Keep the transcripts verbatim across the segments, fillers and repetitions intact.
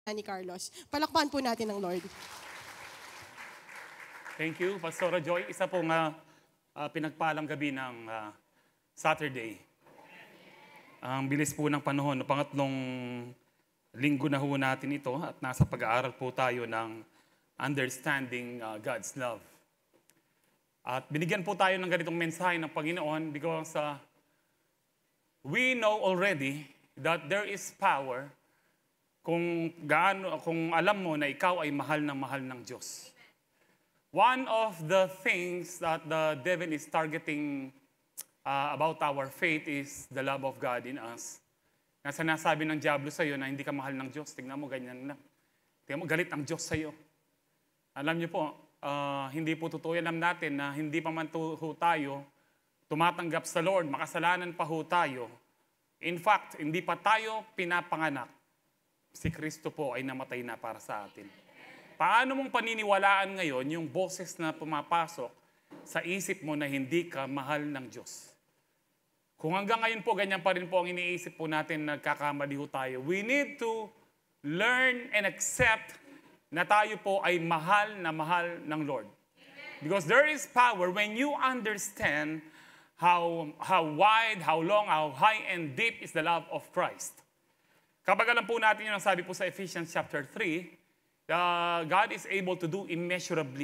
Manny Carlos. Palakpan po natin ng Lord. Thank you, Pastora Joy. Isa pong uh, uh, pinagpalang gabi ng uh, Saturday. Ang bilis po ng panahon. Pangatlong linggo na ho natin ito at nasa pag-aaral po tayo ng understanding uh, God's love. At binigyan po tayo ng ganitong mensahe ng Panginoon because uh, we know already that there is power kung gaano, kung alam mo na ikaw ay mahal ng mahal ng Diyos. One of the things that the devil is targeting uh, about our faith is the love of God in us. Na sinasabi ng diablo sa iyo na hindi ka mahal ng Diyos, tingnan mo ganyan na. Tingnan mo galit ang Diyos sa iyo. Alam niyo po, uh, hindi po totoo. Alam natin na hindi pa man ho tayo tumatanggap sa Lord, makasalanan pa ho tayo. In fact, hindi pa tayo pinapanganak. Si Kristo po ay namatay na para sa atin. Paano mong paniniwalaan ngayon yung boses na pumapasok sa isip mo na hindi ka mahal ng Diyos? Kung hanggang ngayon po, ganyan pa rin po ang iniisip po natin, nagkakamali ho tayo. We need to learn and accept na tayo po ay mahal na mahal ng Lord. Because there is power when you understand how, how wide, how long, how high and deep is the love of Christ. Kapag alam po natin yun ang sabi po sa Ephesians chapter three, uh, God is able to do immeasurably.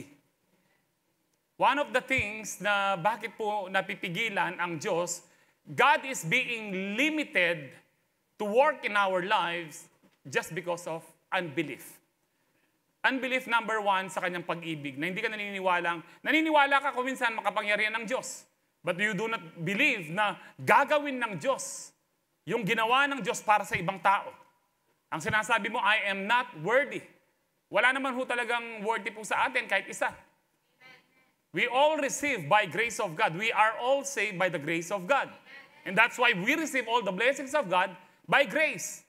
One of the things na bakit po napipigilan ang Diyos, God is being limited to work in our lives just because of unbelief. Unbelief number one sa kanyang pag-ibig, na hindi ka naniniwalang, naniniwala ka kung minsan makapangyarihan ng Diyos, but you do not believe na gagawin ng Diyos yung ginawa ng Diyos para sa ibang tao. Ang sinasabi mo, I am not worthy. Wala naman ho talagang worthy po sa atin kahit isa. We all receive by grace of God. We are all saved by the grace of God. And that's why we receive all the blessings of God by grace.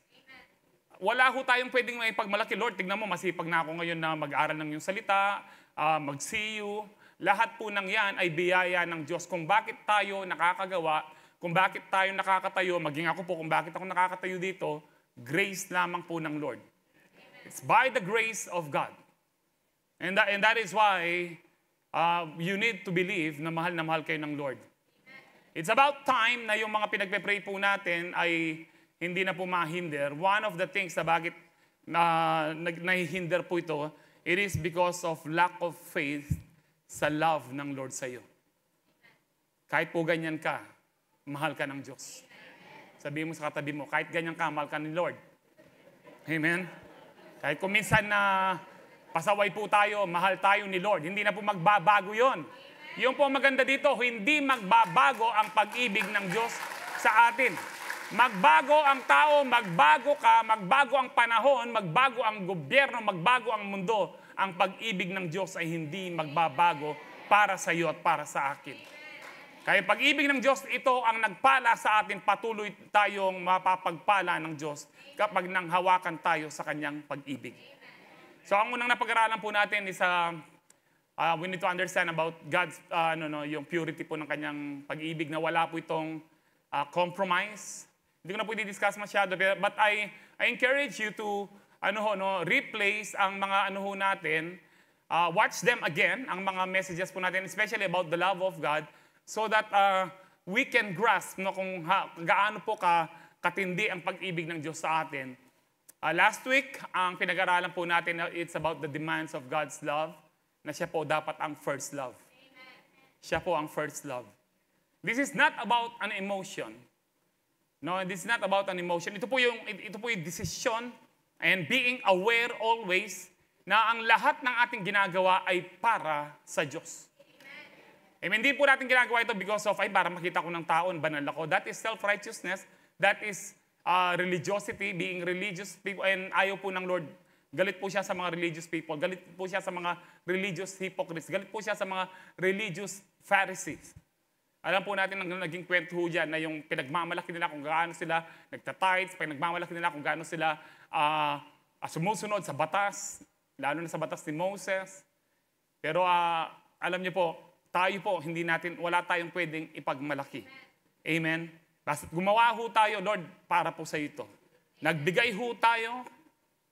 Wala ho tayong pwedeng may pagmalaki. Lord, tignan mo, masipag na ako ngayon na mag-aral ng iyong salita, uh, mag-see you. Lahat po ng yan ay biyaya ng Diyos. Kung bakit tayo nakakagawa, kung bakit tayo nakakatayo, maging ako po, kung bakit ako nakakatayo dito, grace lamang po ng Lord. It's by the grace of God. And that, and that is why uh, you need to believe na mahal na mahal kayo ng Lord. It's about time na yung mga pinagpe-pray po natin ay hindi na po mahinder. One of the things na bakit na, na, nahihinder po ito, it is because of lack of faith sa love ng Lord sa iyo. Kahit po ganyan ka, mahal ka ng Diyos. Sabihin mo sa katabi mo, kahit ganyan ka, mahal ka ni Lord. Amen? Kahit kung minsan na pasaway po tayo, mahal tayo ni Lord. Hindi na po magbabago yon. Yung po maganda dito, hindi magbabago ang pag-ibig ng Diyos sa atin. Magbago ang tao, magbago ka, magbago ang panahon, magbago ang gobyerno, magbago ang mundo. Ang pag-ibig ng Diyos ay hindi magbabago para sa iyo at para sa akin. Kaya pag-ibig ng Diyos, ito ang nagpala sa atin, patuloy tayong mapapagpala ng Diyos kapag nang hawakan tayo sa kanyang pag-ibig. So ang unang napag-aralan po natin is uh, uh, we need to understand about God's, uh, no, no, yung purity po ng kanyang pag-ibig na wala po itong uh, compromise. Hindi ko na po i-discuss masyado, but I, I encourage you to ano ho, no, replace ang mga ano ho natin, uh, watch them again, ang mga messages po natin, especially about the love of God, so that uh, we can grasp no, kung ha, gaano po ka, katindi ang pag-ibig ng Diyos sa atin. Uh, last week, ang pinag-aralan po natin, uh, it's about the demands of God's love, na siya po dapat ang first love. Amen. Siya po ang first love. This is not about an emotion. No, this is not about an emotion. Ito po yung, ito po yung decision and being aware always na ang lahat ng ating ginagawa ay para sa Diyos. Amen. Hindi po natin ginagawa ito because of, ay, para makita ko ng taon, banal ako. That is self-righteousness. That is uh, religiosity, being religious people. And ayaw po ng Lord. Galit po siya sa mga religious people. Galit po siya sa mga religious hypocrites. Galit po siya sa mga religious Pharisees. Alam po natin ang naging kwento dyan na yung pinagmamalaki nila kung gaano sila nagtatides, pinagmamalaki nila kung gaano sila uh, uh, sumusunod sa batas, lalo na sa batas ni Moses. Pero uh, alam niyo po, tayo po, hindi natin, wala tayong pwedeng ipagmalaki. Amen? Basta gumawa ho tayo, Lord, para po sa ito. Nagbigay ho tayo,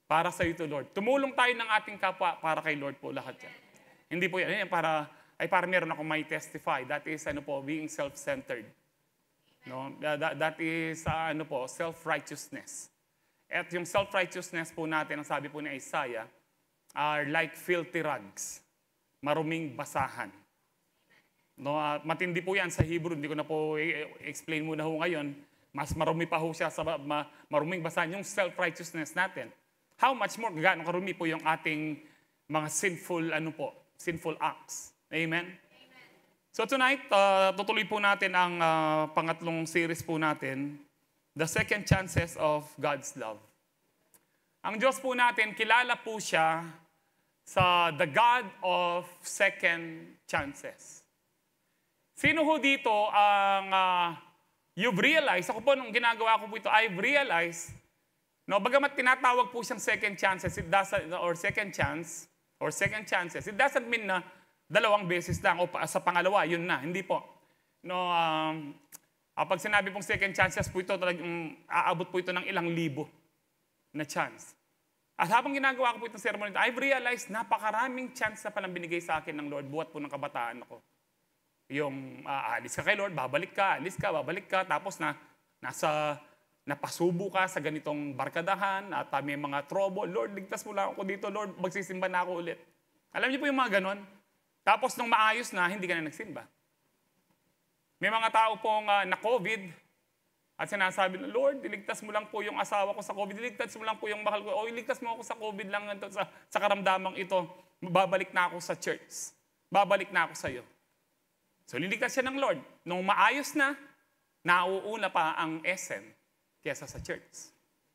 Para sa ito, Lord. Tumulong tayo ng ating kapwa para kay Lord po lahat yan. Hindi po yan. Yan para, ay para meron akong may testify. That is, ano po, being self-centered. No? That, that is, uh, ano po, self-righteousness. At yung self-righteousness po natin, ang sabi po ni Isaiah, are like filthy rags. Maruming basahan. No, uh, matindi po yan sa Hebrew. Hindi ko na po i-explain muna ho ngayon. Mas marumi pa ho siya sa ma, maruming basahan. Yung self-righteousness natin. How much more, gaano karumi po yung ating mga sinful, ano po, sinful acts. Amen? Amen. So tonight, uh, tutuloy po natin ang uh, pangatlong series po natin, The Second Chances of God's Love. Ang Diyos po natin, kilala po siya sa the God of second chances. Sino ho dito ang uh, you've realized, ako po nung ginagawa ko po ito, I've realized, no, bagamat tinatawag po siyang second chances, it doesn't, or second chance, or second chances, it doesn't mean na dalawang beses lang, o sa pangalawa, yun na, hindi po. No, um, pag sinabi pong second chances po ito, talagang aabot po ito ng ilang libo na chance. At habang ginagawa ko po itong sermon ito, I've realized napakaraming chance na palang binigay sa akin ng Lord buhat po ng kabataan ako. Yung uh, alis ka kay Lord, babalik ka, alis ka, babalik ka, tapos na nasa napasubo ka sa ganitong barkadahan at uh, may mga trouble. Lord, ligtas mo lang ako dito. Lord, magsisimba na ako ulit. Alam niyo po yung mga ganon? Tapos nung maayos na, hindi ka na nagsimba. May mga tao pong uh, na-COVID at sinasabi na, Lord, iligtas mo lang po yung asawa ko sa COVID. Iligtas mo lang po yung mahal ko. O iligtas mo ako sa COVID lang ito, sa, sa karamdamang ito. Babalik na ako sa church. Babalik na ako sa iyo. So liligtas siya ng Lord. Nung maayos na, nauuna pa ang essence kesa sa church.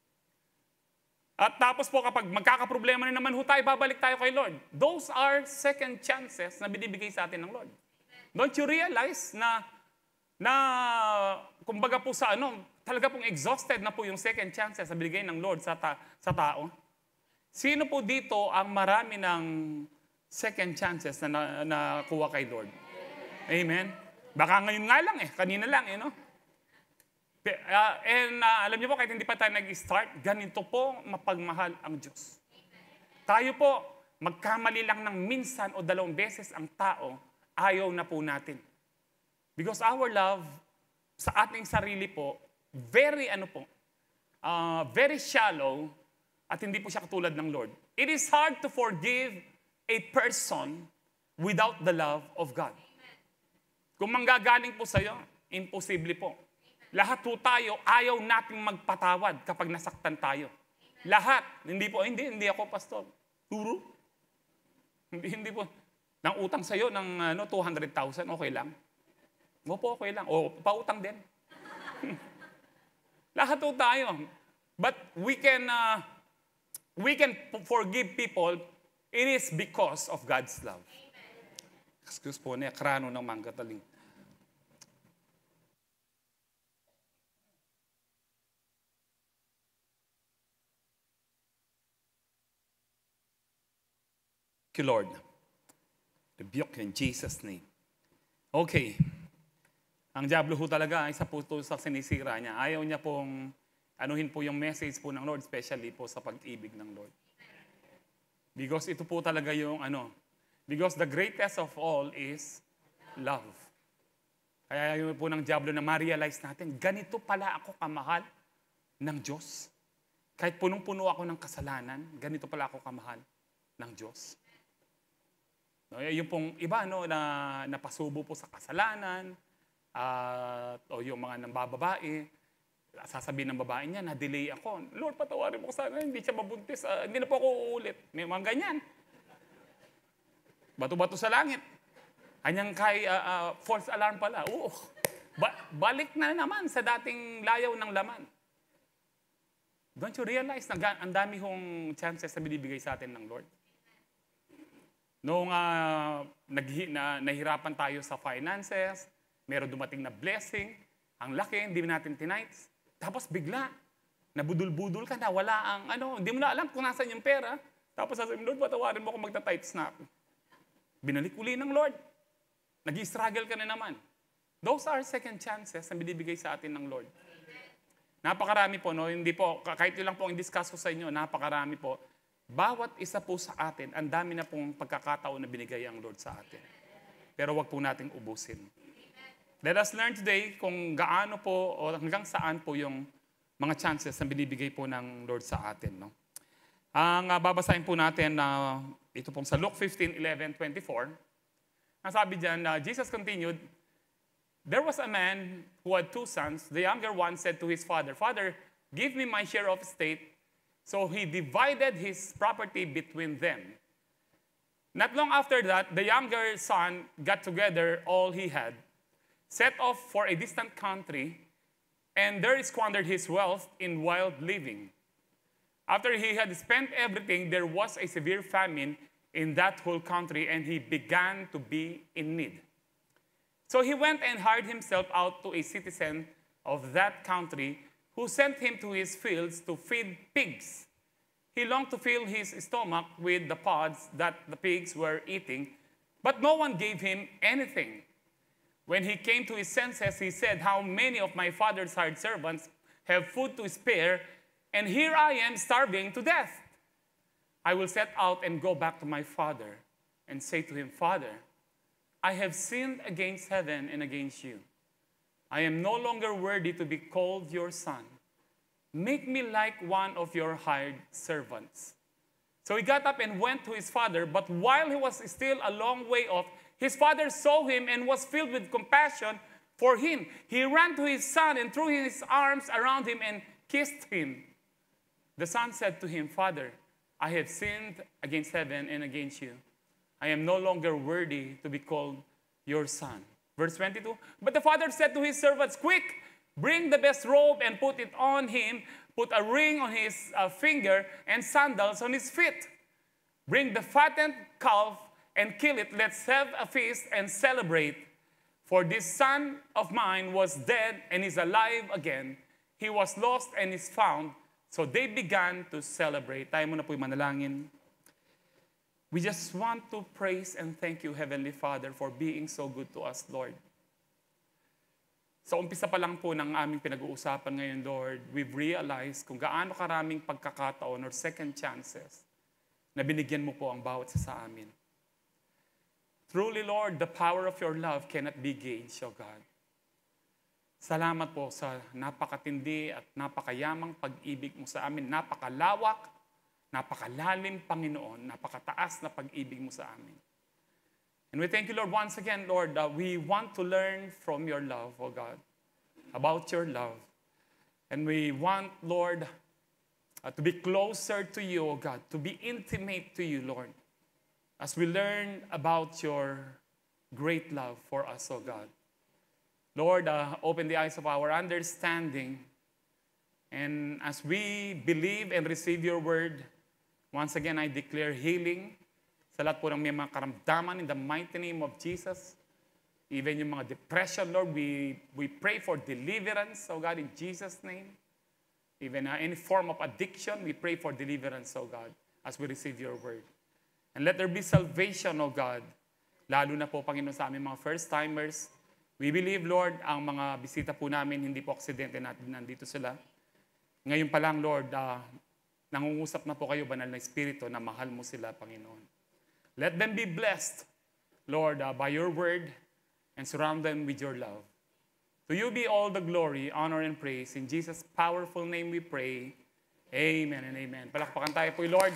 At tapos po kapag magkakaproblema na naman ho tayo, babalik tayo kay Lord. Those are second chances na binibigay sa atin ng Lord. Don't you realize na, na kumbaga po sa ano, talaga pong exhausted na po yung second chances na binigay ng Lord sa, ta, sa tao? Sino po dito ang marami ng second chances na, na nakuha kay Lord? Amen? Baka ngayon nga lang eh, kanina lang eh, no? Uh, and uh, alam niyo po, kahit hindi pa tayo nag-start, ganito po mapagmahal ang Diyos. Tayo po, magkamali lang ng minsan o dalawang beses ang tao, ayaw na po natin. Because our love, sa ating sarili po, very ano po, uh, very shallow, at hindi po siya katulad ng Lord. It is hard to forgive a person without the love of God. Kung manggagaling po sa'yo, imposible po. Lahat po tayo, ayaw nating magpatawad kapag nasaktan tayo. Amen. Lahat. Hindi po, hindi, hindi ako pastor. Turo? Hindi, hindi po. Nang utang sa'yo ng ano, two hundred thousand, okay lang? O po, okay lang. O, pautang din. Lahat po tayo. But we can, uh, we can forgive people, it is because of God's love. Amen. Excuse po, na krano ng manggataling. Thank you, Lord. Rebuke in Jesus' name. Okay. Ang diablo ho talaga, isa po ito sa sinisira niya. Ayaw niya pong anuhin po yung message po ng Lord, especially po sa pag-ibig ng Lord. Because ito po talaga yung ano, because the greatest of all is love. Kaya yun po ng diablo na ma-realize natin, ganito pala ako kamahal ng Diyos. Kahit punong-puno ako ng kasalanan, ganito pala ako kamahal ng Diyos. No, yung pong iba no, na napasubo po sa kasalanan, uh, o yung mga nambababae, sasabihin ng babae niya, na-delay ako. Lord, patawarin mo ko sana, hindi siya mabuntis, uh, hindi na po ako uulit. May mga ganyan. Bato-bato sa langit. Anyang kay uh, uh, false alarm pala. Oo, ba- balik na naman sa dating layaw ng laman. Don't you realize na ang dami hong chances na binibigay sa atin ng Lord? Noong uh, naghi, na, nahirapan tayo sa finances, meron dumating na blessing, ang laki, hindi natin tinights. Tapos bigla, nabudul-budul ka na, wala ang ano, hindi mo na alam kung nasan yung pera. Tapos sasabihin, Lord, patawarin mo kung magta-tithes na ako. Binalik uli ng Lord. Nag-i-struggle ka na naman. Those are second chances na binibigay sa atin ng Lord. Napakarami po, no? Hindi po, kahit yun lang po ang discuss ko sa inyo, napakarami po. Bawat isa po sa atin, ang dami na pong pagkakataon na binigay ang Lord sa atin. Pero wag po nating ubusin. Let us learn today kung gaano po o hanggang saan po yung mga chances na binibigay po ng Lord sa atin. No? Ang uh, babasahin po natin na uh, ito pong sa Luke fifteen, eleven, twenty-four. Ang sabi dyan, uh, Jesus continued, there was a man who had two sons. The younger one said to his father, Father, give me my share of estate. So he divided his property between them. Not long after that, the younger son got together all he had, set off for a distant country, and there squandered his wealth in wild living. After he had spent everything, there was a severe famine in that whole country, and he began to be in need. So he went and hired himself out to a citizen of that country who sent him to his fields to feed pigs. He longed to fill his stomach with the pods that the pigs were eating, but no one gave him anything. When he came to his senses, he said, how many of my father's hired servants have food to spare, and here I am starving to death. I will set out and go back to my father and say to him, Father, I have sinned against heaven and against you. I am no longer worthy to be called your son. Make me like one of your hired servants. So he got up and went to his father, but while he was still a long way off, his father saw him and was filled with compassion for him. He ran to his son and threw his arms around him and kissed him. The son said to him, Father, I have sinned against heaven and against you. I am no longer worthy to be called your son. Verse twenty-two, but the father said to his servants, quick, bring the best robe and put it on him, put a ring on his uh, finger and sandals on his feet. Bring the fattened calf and kill it. Let's have a feast and celebrate. For this son of mine was dead and is alive again. He was lost and is found. So they began to celebrate. Tayo muna po yung manalangin. We just want to praise and thank you, Heavenly Father, for being so good to us, Lord. Sa umpisa pa lang po ng aming pinag-uusapan ngayon, Lord, we've realized kung gaano karaming pagkakataon or second chances na binigyan mo po ang bawat isa sa amin. Truly, Lord, the power of your love cannot be gauged, O God. Salamat po sa napakatindi at napakayamang pag-ibig mo sa amin. Napakalawak, napakalalim, Panginoon, napakataas na pag-ibig mo sa amin. And we thank you, Lord, once again, Lord, that we want to learn from your love, O God, about your love. And we want, Lord, uh, to be closer to you, O God, to be intimate to you, Lord, as we learn about your great love for us, O God. Lord, uh, open the eyes of our understanding. And as we believe and receive your word, once again, I declare healing sa lahat po ng may mga karamdaman in the mighty name of Jesus. Even yung mga depression, Lord, we, we pray for deliverance, oh God, in Jesus' name. Even uh, any form of addiction, we pray for deliverance, oh God, as we receive your word. And let there be salvation, oh God, lalo na po, Panginoon, sa aming mga first-timers. We believe, Lord, ang mga bisita po namin, hindi po aksidente natin nandito sila. Ngayon pa lang, Lord, uh, nangungusap na po kayo, banal na Espiritu, na mahal mo sila, Panginoon. Let them be blessed, Lord, uh, by your word, and surround them with your love. To you be all the glory, honor, and praise. In Jesus' powerful name we pray. Amen and amen. Palakpakan tayo po, Lord.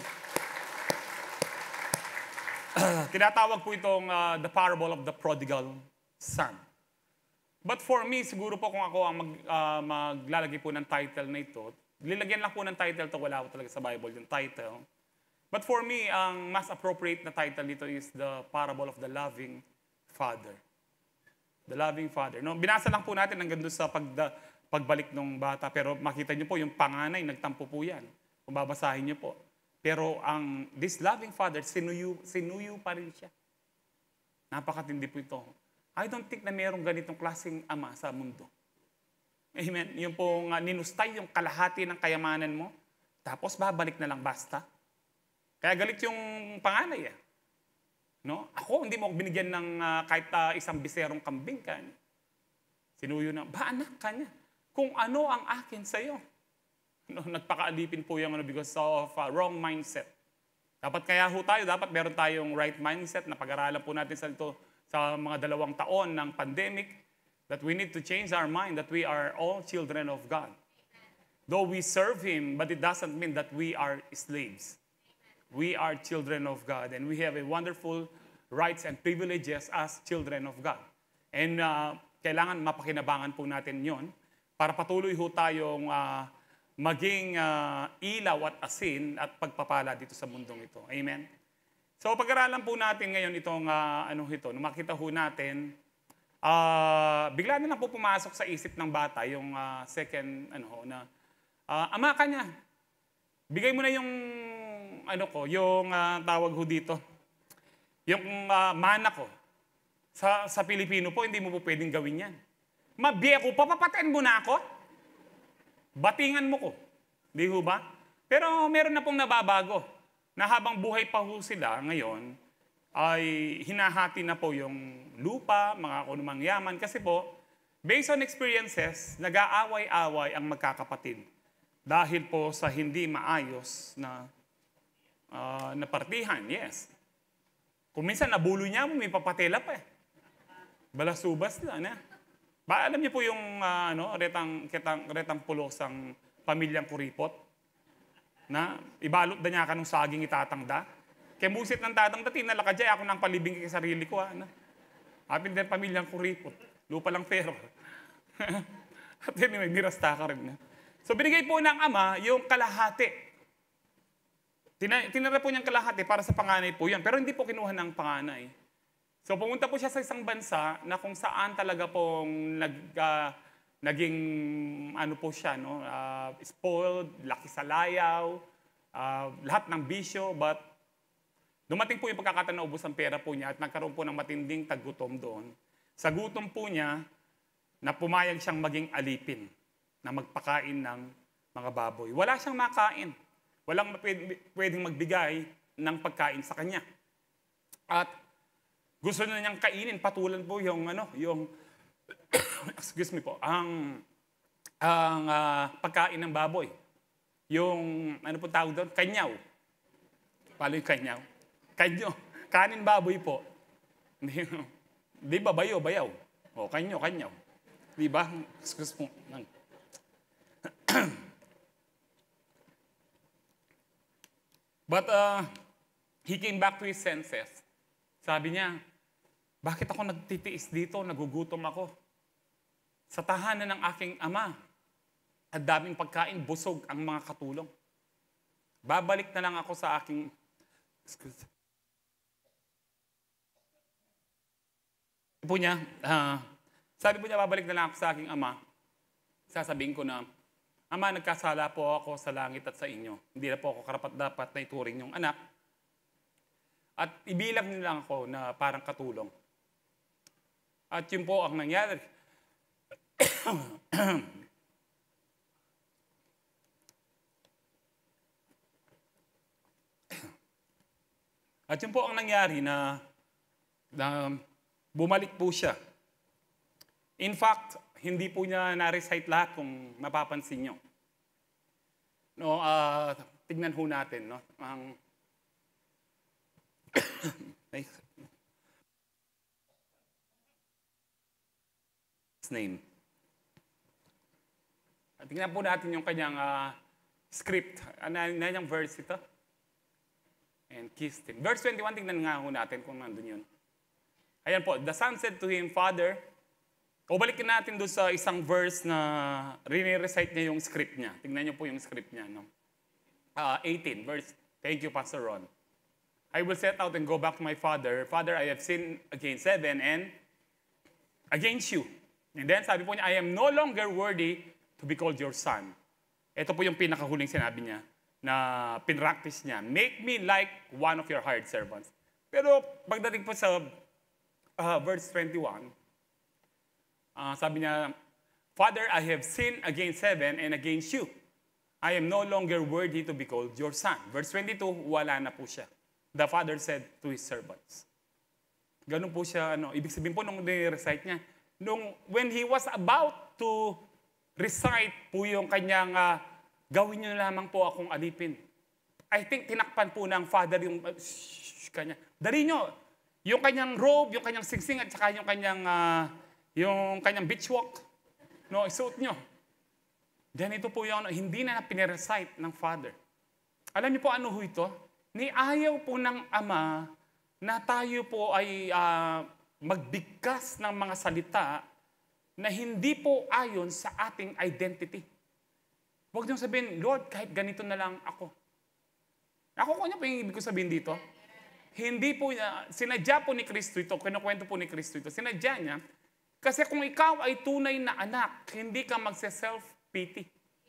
Tinatawag po itong uh, the parable of the prodigal son. But for me, siguro po kung ako ang mag, uh, maglalagay po ng title na ito, lilagyan lang po ng title to, wala po talaga sa Bible yung title. But for me, ang mas appropriate na title dito is the parable of the loving father. The loving father. No, binasa lang po natin hanggang doon sa pagda, pagbalik ng bata, pero makita niyo po yung panganay, nagtampo po yan. Kung babasahin niyo po. Pero ang this loving father, sinuyo, sinuyo pa rin siya. Napakatindi po ito. I don't think na mayroong ganitong klaseng ama sa mundo. Amen? Yung pong uh, ninustay yung kalahati ng kayamanan mo, tapos babalik na lang basta. Kaya galit yung panganay eh. No? Ako, hindi mo ako binigyan ng uh, kahit uh, isang biserong kambing ka. Sinuyo na, ba anak ka niya? kung ano ang akin sa'yo. No, nagpakaalipin po yung ano because of uh, wrong mindset. Dapat kaya ho tayo, dapat meron tayong right mindset na pag-aralan po natin sa ito sa mga dalawang taon ng pandemic that we need to change our mind that we are all children of God. Though we serve Him, but it doesn't mean that we are slaves. We are children of God and we have a wonderful rights and privileges as children of God. And uh, kailangan mapakinabangan po natin yon para patuloy ho tayong uh, maging uh, ilaw at asin at pagpapala dito sa mundong ito. Amen? So pag-aralan po natin ngayon itong uh, ano ito, nung makita ho natin, uh, bigla na lang po pumasok sa isip ng bata yung uh, second, ano ho, na uh, ama ka niya. Bigay mo na yung, ano ko, yung uh, tawag ho dito, yung uh, mana ko. Sa, sa Pilipino po, hindi mo po pwedeng gawin yan. Mabiya ko, papapatain mo na ako. Batingan mo ko. Di ho ba? Pero meron na pong nababago na habang buhay pa ho sila ngayon, ay hinahati na po yung lupa, mga kunumang yaman. Kasi po, based on experiences, nag-aaway-away ang magkakapatid. Dahil po sa hindi maayos na, uh, na partihan, yes. Kung minsan nabulo niya mo, may papatela pa eh. Balasubas na, na. Ba, alam niyo po yung uh, ano, retang, ketang, retang pulos ang pamilyang kuripot? Na ibalot na niya ka nung saging itatangda. Kaya musit ng tatangda, tinala ka dyan, ako nang palibing kay sarili ko. Ha, na. Hapin din pamilyang kuripot. Lupa lang pero. At anyway, nirasta ka rin. Na. So binigay po ng ama yung kalahati. Tina, tinira po niyang kalahati para sa panganay po yan. Pero hindi po kinuha ng panganay. So pumunta po siya sa isang bansa na kung saan talaga pong nag, uh, naging ano po siya, no? Uh, spoiled, laki sa layaw, uh, lahat ng bisyo, but dumating po yung pagkakataon na ubos ang pera po niya at nagkaroon po ng matinding tagutom doon. Sa gutom po niya, na pumayag siyang maging alipin, na magpakain ng mga baboy. Wala siyang makain. Walang pwedeng magbigay ng pagkain sa kanya. At gusto na niyang kainin, patulan po yung, ano, yung, excuse me po, ang, ang uh, pagkain ng baboy. Yung, ano po tawag doon? Kanyaw. Paano yung kanyaw? Kanyo. Kanin baboy po. Di ba, bayo, bayaw. O, kanyo, kanyaw. Di ba? Excuse mo. But uh, he came back to his senses. Sabi niya, bakit ako nagtitiis dito? Nagugutom ako. Sa tahanan ng aking ama, at daming pagkain, busog ang mga katulong. Babalik na lang ako sa aking... Excuse. Po niya, uh, sabi po niya, babalik na lang ako sa aking ama. Sasabihin ko na, Ama, nagkasala po ako sa langit at sa inyo. Hindi na po ako karapat-dapat na ituring yung anak. At ibilang niyo lang ako na parang katulong. At yun po ang nangyari. At yun po ang nangyari na, na bumalik po siya. In fact, hindi po niya na-recite lahat kung mapapansin nyo. No, uh, tignan ho natin, no? Ang his name. At tignan po natin yung kanyang uh, script. Ano na yung verse ito? And kissed him. Verse twenty-one, tignan nga ho natin kung nandun yun. Ayan po, the son said to him, Father, o balikin natin doon sa isang verse na rini-recite niya yung script niya. Tingnan niyo po yung script niya. No? Uh, eighteen, verse, thank you, Pastor Ron. I will set out and go back to my father. Father, I have sinned against heaven and against you. And then sabi po niya, I am no longer worthy to be called your son. Ito po yung pinakahuling sinabi niya na pinractice niya. Make me like one of your hired servants. Pero pagdating po sa uh, verse twenty-one, Uh, sabi niya, Father, I have sinned against heaven and against you. I am no longer worthy to be called your son. Verse twenty-two, wala na po siya. The father said to his servants. Ganun po siya, ano, ibig sabihin po nung ni-recite niya, nung, when he was about to recite po yung kanyang uh, gawin niyo lamang po akong alipin. I think tinakpan po ng Father yung uh, shh, kanya. Dali nyo, yung kanyang robe, yung kanyang singsing at saka yung kanyang uh, yung kanyang beach walk. No, isuot nyo. Then ito po yung hindi na pinirecite ng Father. Alam niyo po ano ho ito? Ni ayaw po ng Ama na tayo po ay uh, magbigkas ng mga salita na hindi po ayon sa ating identity. Huwag niyong sabihin, Lord, kahit ganito na lang ako. Ako ko niya po yung ibig ko sabihin dito. Hindi po niya, sinadya po ni Kristo ito, kinukwento po ni Kristo ito, sinadya niya, kasi kung ikaw ay tunay na anak, hindi ka magse-self-pity.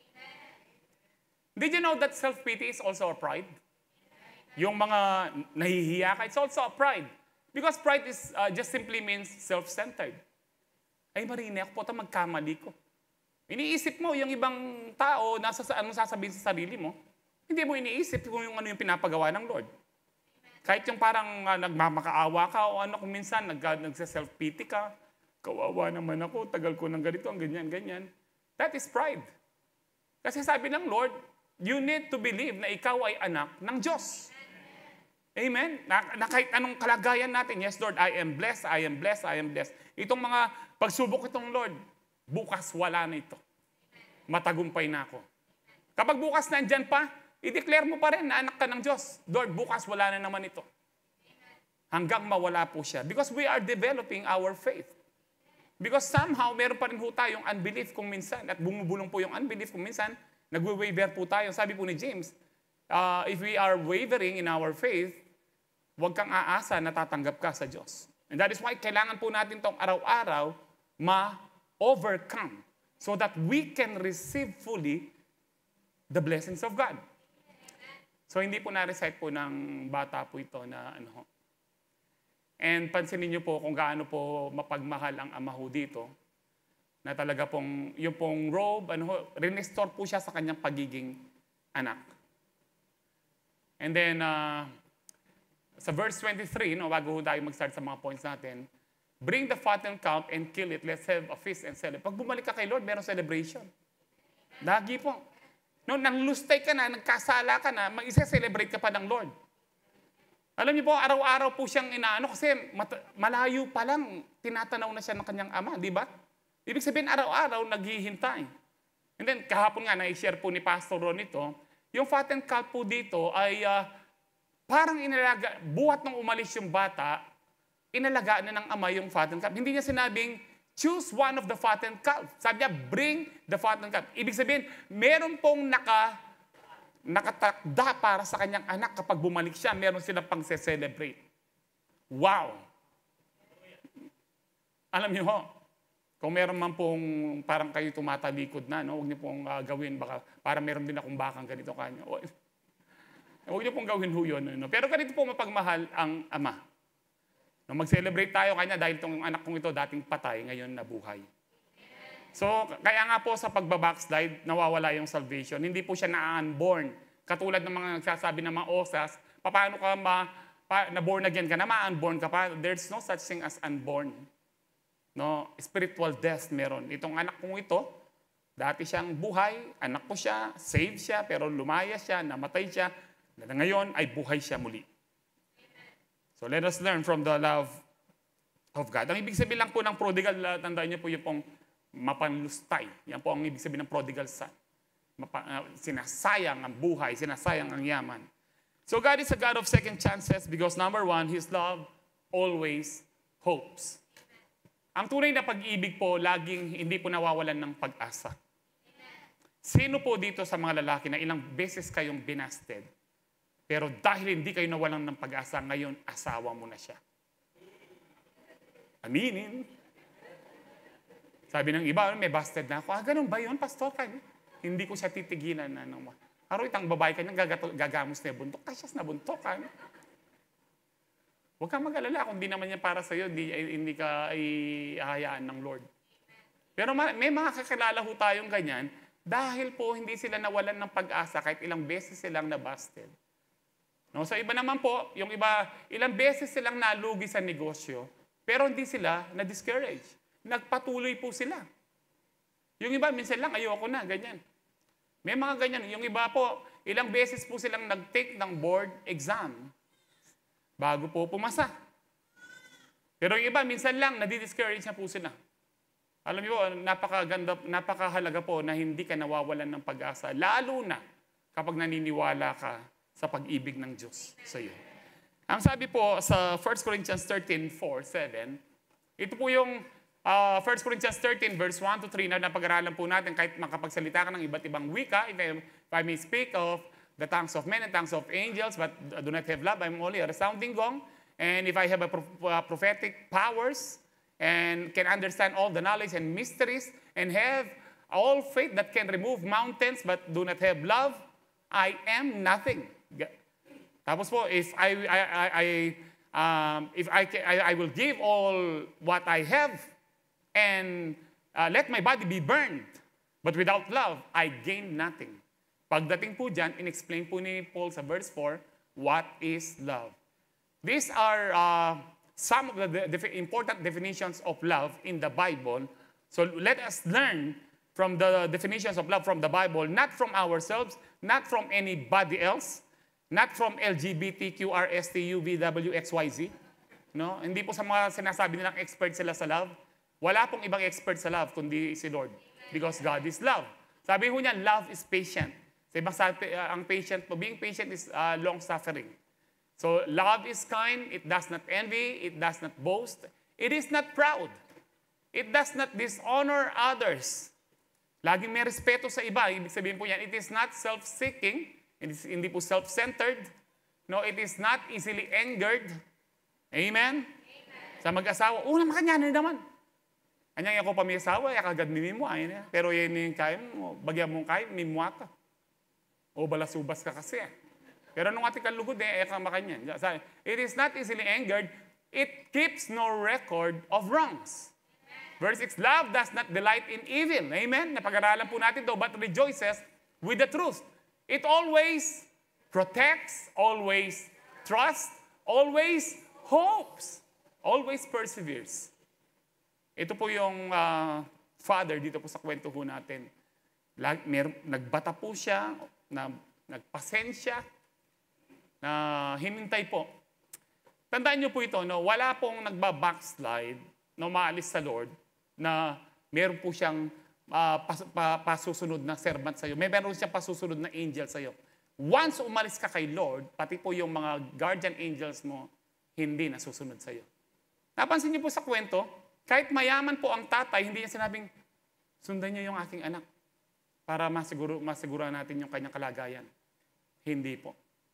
Did you know that self-pity is also a pride? Yung mga nahihiya ka, it's also a pride. Because pride is uh, just simply means self-centered. Ay, Marine, ako po ito magkamali ko. Iniisip mo yung ibang tao, nasa anong sasabihin sa sarili mo, hindi mo iniisip kung yung ano yung pinapagawa ng Lord. Kahit yung parang uh, nagmamakaawa ka o ano kung minsan nag, nagsa-self-pity ka, kawawa naman ako, tagal ko ng ganito, ang ganyan, ganyan. That is pride. Kasi sabi ng Lord, you need to believe na ikaw ay anak ng Diyos. Amen? Na, na kahit anong kalagayan natin, yes Lord, I am blessed, I am blessed, I am blessed. Itong mga pagsubok itong Lord, bukas wala na ito. Matagumpay na ako. Kapag bukas nandyan pa, i-declare mo pa rin na anak ka ng Diyos. Lord, bukas wala na naman ito. Hanggang mawala po siya. Because we are developing our faith. Because somehow, meron pa rin po tayong unbelief kung minsan. At bumubulong po yung unbelief kung minsan. Nagwe-waver po tayo. Sabi po ni James, uh, if we are wavering in our faith, huwag kang aasa na tatanggap ka sa Diyos. And that is why kailangan po natin itong araw-araw ma-overcome so that we can receive fully the blessings of God. So hindi po na-recite po ng bata po ito na ano. And pansinin niyo po kung gaano po mapagmahal ang Ama ho dito, na talaga pong, yung pong robe, ano, re-restore po siya sa kanyang pagiging anak. And then, uh, sa verse twenty-three, no, bago tayo mag-start sa mga points natin, bring the fattened calf and kill it, let's have a feast and celebrate. Pag bumalik ka kay Lord, meron celebration. Lagi po. No, nang lustay ka na, nagkasala ka na, mag-isa-celebrate ka pa ng Lord. Alam niyo po, araw-araw po siyang inaano kasi mat- malayo pa lang, tinatanaw na siya ng kanyang ama, di ba? Ibig sabihin, araw-araw, naghihintay. And then, kahapon nga, na-share po ni Pastor Ron ito, yung fattened calf po dito ay uh, parang inalaga, buhat nung umalis yung bata, inalaga na ng ama yung fattened calf. Hindi niya sinabing, choose one of the fattened calf. Sabi niya, bring the fattened calf. Ibig sabihin, meron pong naka, nakatakda para sa kanyang anak kapag bumalik siya, meron silang pang se-celebrate. Wow! Alam niyo ho, kung meron man pong parang kayo tumatalikod na, no, huwag niyo pong uh, gawin, baka para meron din akong bakang ganito kanyo. Huwag niyo pong gawin ho yun. No? Pero ganito po mapagmahal ang ama. No, mag-celebrate tayo kanya dahil itong anak kong ito dating patay, ngayon nabuhay. So, kaya nga po sa pagbabackslide, nawawala yung salvation. Hindi po siya na-unborn. Katulad ng mga nagsasabi ng mga osas, paano ka ma, pa, na-born again ka na, ma-unborn ka pa. There's no such thing as unborn. No, spiritual death meron. Itong anak kong ito, dati siyang buhay, anak ko siya, saved siya, pero lumaya siya, namatay siya. Ngayon ay buhay siya muli. So let us learn from the love of God. Ang ibig sabihin lang po ng prodigal, tandaan niyo po yung pong mapanlustay. Yan po ang ibig sabihin ng prodigal son. Mapa, uh, sinasayang ang buhay, sinasayang ang yaman. So God is a God of second chances because number one, His love always hopes. Ang tunay na pag-ibig po, laging hindi po nawawalan ng pag-asa. Sino po dito sa mga lalaki na ilang beses kayong binasted, pero dahil hindi kayo nawalan ng pag-asa, ngayon asawa mo na siya? Aminin. Sabi ng iba, may busted na ako. Ah, ganun ba yun, pastor? Kaya, hindi ko siya titigilan na. Ano, araw itang babae kanya, gagamos na buntok. Kasyas na buntok. Ano? Huwag kang mag-alala. Kung di naman yan para sa'yo, hindi, hindi ka ihahayaan ng Lord. Pero may mga kakilala ho tayong ganyan, dahil po hindi sila nawalan ng pag-asa kahit ilang beses silang nabusted. No, sa iba naman po, yung iba, ilang beses silang nalugi sa negosyo, pero hindi sila na-discourage. Nagpatuloy po sila. Yung iba, minsan lang, ayoko na, ganyan. May mga ganyan. Yung iba po, ilang beses po silang nag-take ng board exam bago po pumasa. Pero yung iba, minsan lang, nadi-discourage na po sila. Alam niyo po, napakaganda, napakahalaga po na hindi ka nawawalan ng pag-asa, lalo na kapag naniniwala ka sa pag-ibig ng Diyos sa iyo. Ang sabi po sa First Corinthians thirteen, four, seven, ito po yung uh, First Corinthians thirteen, verse one to three na napag-aralan po natin kahit makapagsalita ka ng iba't ibang wika, if I, if I may speak of the tongues of men and tongues of angels, but do not have love, I'm only a resounding gong. And if I have a pro- uh, prophetic powers and can understand all the knowledge and mysteries and have all faith that can remove mountains but do not have love, I am nothing. Tapos po, if I, I, I, I um, if I, I, I will give all what I have and uh, let my body be burned, but without love, I gain nothing. Pagdating po dyan, in-explain po ni Paul sa verse four, what is love? These are uh, some of the def- important definitions of love in the Bible. So let us learn from the definitions of love from the Bible, not from ourselves, not from anybody else, not from L G B T Q R S T U V W X Y Z. No? Hindi po sa mga sinasabi nilang expert sila sa love. Wala pong ibang expert sa love kundi si Lord. Because God is love. Sabi po niya, love is patient. Sa ibang sabi, uh, ang patient po, being patient is uh, long-suffering. So love is kind, it does not envy, it does not boast, it is not proud. It does not dishonor others. Laging may respeto sa iba. Ibig sabihin po yan, it is not self-seeking, it is, hindi po self-centered. No, it is not easily angered. Amen? Amen. Sa mag-asawa, una makanyanan naman. Kanyang ako pa may asawa, yakagad mimi mo, ayun na. Pero yan yung kaya mo, bagyan mong kaya, mimwa ka. O balasubas ka kasi. Pero nung ating kalugod eh, eka makanyan. It is not easily angered, it keeps no record of wrongs. Verse six, love does not delight in evil. Amen? Napag-aralan po natin ito, but rejoices with the truth. It always protects, always trusts, always hopes, always perseveres. Ito po yung uh, father dito po sa kwento po natin. Lag, mer, nagbata po siya, na, nagpasensya, na hinintay po. Tandaan niyo po ito, no? Wala pong nagba-backslide na umaalis sa Lord na meron po siyang uh, pas, pa, pasusunod na servant sa iyo. May meron siyang pasusunod na angel sa iyo. Once umalis ka kay Lord, pati po yung mga guardian angels mo, hindi na susunod sa iyo. Napansin niyo po sa kwento, kahit mayaman po ang tatay, hindi niya sinabing, sundan niyo yung aking anak para masiguro, masigura natin yung kanyang kalagayan. Hindi po.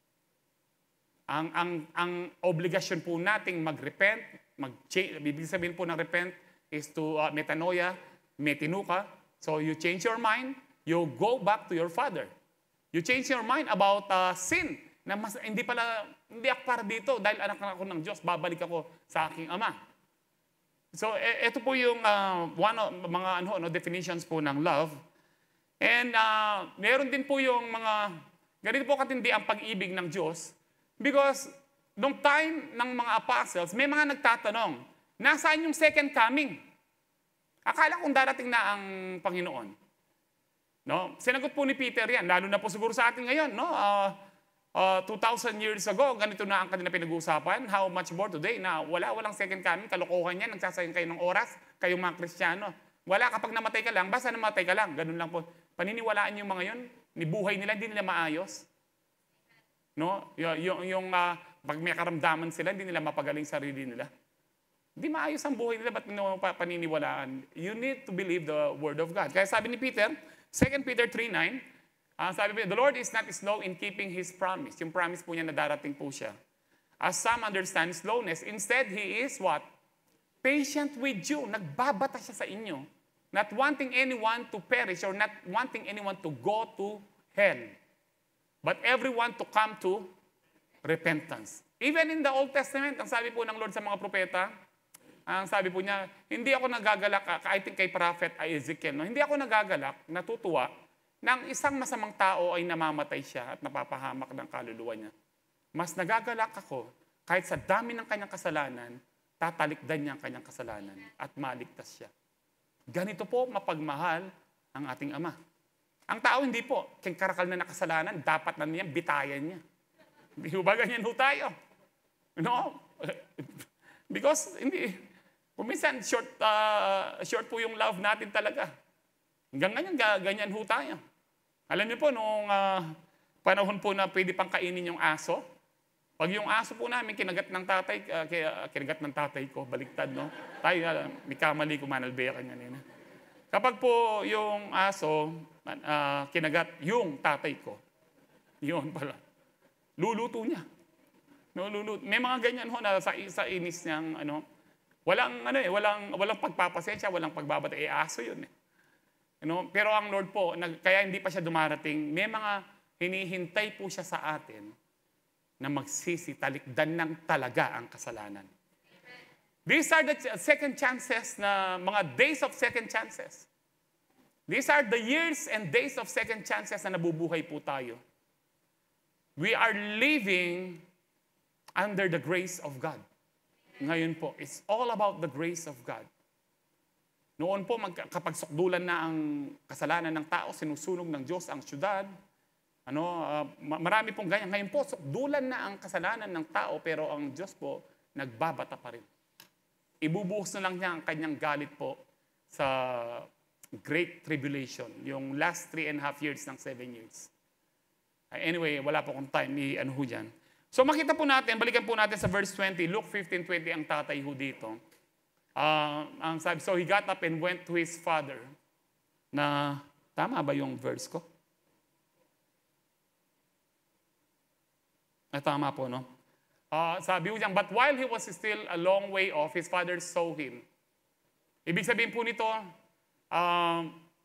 Ang, ang, ang obligasyon po nating mag-repent, mag-change, ibig sabihin po ng repent is to uh, metanoia, metinuka. So you change your mind, you go back to your father. You change your mind about uh, sin. Na mas, hindi pala, hindi ako para dito dahil anak na ako ng Diyos, babalik ako sa aking ama. So e, ito po yung uh, one of, mga ano, no, definitions po ng love. And uh, meron din po yung mga, ganito po katindi ang pag-ibig ng Diyos. Because nung time ng mga apostles, may mga nagtatanong, nasaan yung second coming? Akala kong darating na ang Panginoon. No? Sinagot po ni Peter yan, lalo na po siguro sa atin ngayon. No? Uh, uh, two thousand years ago, ganito na ang kanila pinag-uusapan. How much more today na wala, walang second coming, kalokohan yan, nagsasayang kayo ng oras, kayong mga Kristiyano. Wala, kapag namatay ka lang, basta namatay ka lang. Ganun lang po. Paniniwalaan yung mga yun, ni buhay nila, hindi nila maayos. No? Y- yung yung uh, pag may karamdaman sila, hindi nila mapagaling sarili nila. Hindi maayos ang buhay nila, ba't nila paniniwalaan? You need to believe the word of God. Kaya sabi ni Peter, Second Peter three nine, uh, sabi po, the Lord is not slow in keeping His promise. Yung promise po niya na darating po siya. As some understand slowness, instead, He is what? Patient with you. Nagbabata siya sa inyo. Not wanting anyone to perish or not wanting anyone to go to hell. But everyone to come to repentance. Even in the Old Testament, ang sabi po ng Lord sa mga propeta, ang sabi po niya, hindi ako nagagalak, I think kay Prophet Ezekiel, no? Hindi ako nagagalak, natutuwa, na ang isang masamang tao ay namamatay siya at napapahamak ng kaluluwa niya. Mas nagagalak ako, kahit sa dami ng kanyang kasalanan, tatalikdan niya ang kanyang kasalanan at maligtas siya. Ganito po mapagmahal ang ating Ama. Ang tao hindi po. Kung karakal na nakasalanan, dapat na niya, bitayan niya. Hindi ba ganyan ho tayo? No? Because, hindi. Kung minsan, short, uh, short po yung love natin talaga. Hanggang ganyan, ganyan ho tayo. Alam niyo po, noong uh, panahon po na pwede pang kainin yung aso, pag yung aso po namin kinagat ng tatay, uh, kinagat ng tatay ko, baliktad, no? Tayo, uh, may kamali ko, manalbeya ka kanina. Kapag po yung aso, uh, kinagat yung tatay ko, yun pala, luluto niya. No, luluto. May mga ganyan ho na sa, sa inis niyang, ano, walang, ano eh, walang, walang pagpapasensya, walang pagbabata, eh, aso yun eh. You know? Pero ang Lord po, nag, kaya hindi pa siya dumarating, may mga hinihintay po siya sa atin na magsisi, talikdan ng talaga ang kasalanan. These are the second chances na mga days of second chances. These are the years and days of second chances na nabubuhay po tayo. We are living under the grace of God. Ngayon po, it's all about the grace of God. Noon po, mag, kapag sukdulan na ang kasalanan ng tao, sinusunog ng Diyos ang syudad. Ano, uh, marami pong ganyan. Ngayon po, sukdulan na ang kasalanan ng tao, pero ang Diyos po, nagbabata pa rin. Ibubuhos na lang niya ang kanyang galit po sa Great Tribulation, yung last three and a half years ng seven years. Anyway, wala po akong time, i-ano ho dyan. So makita po natin, balikan po natin sa verse twenty, Luke fifteen twenty ang tatay ho dito. Uh, ang sabi, so he got up and went to his father. Na, tama ba yung verse ko? Ah, tama po, no? Uh, sabi ko dyan, but while he was still a long way off, his father saw him. Ibig sabihin po nito, uh,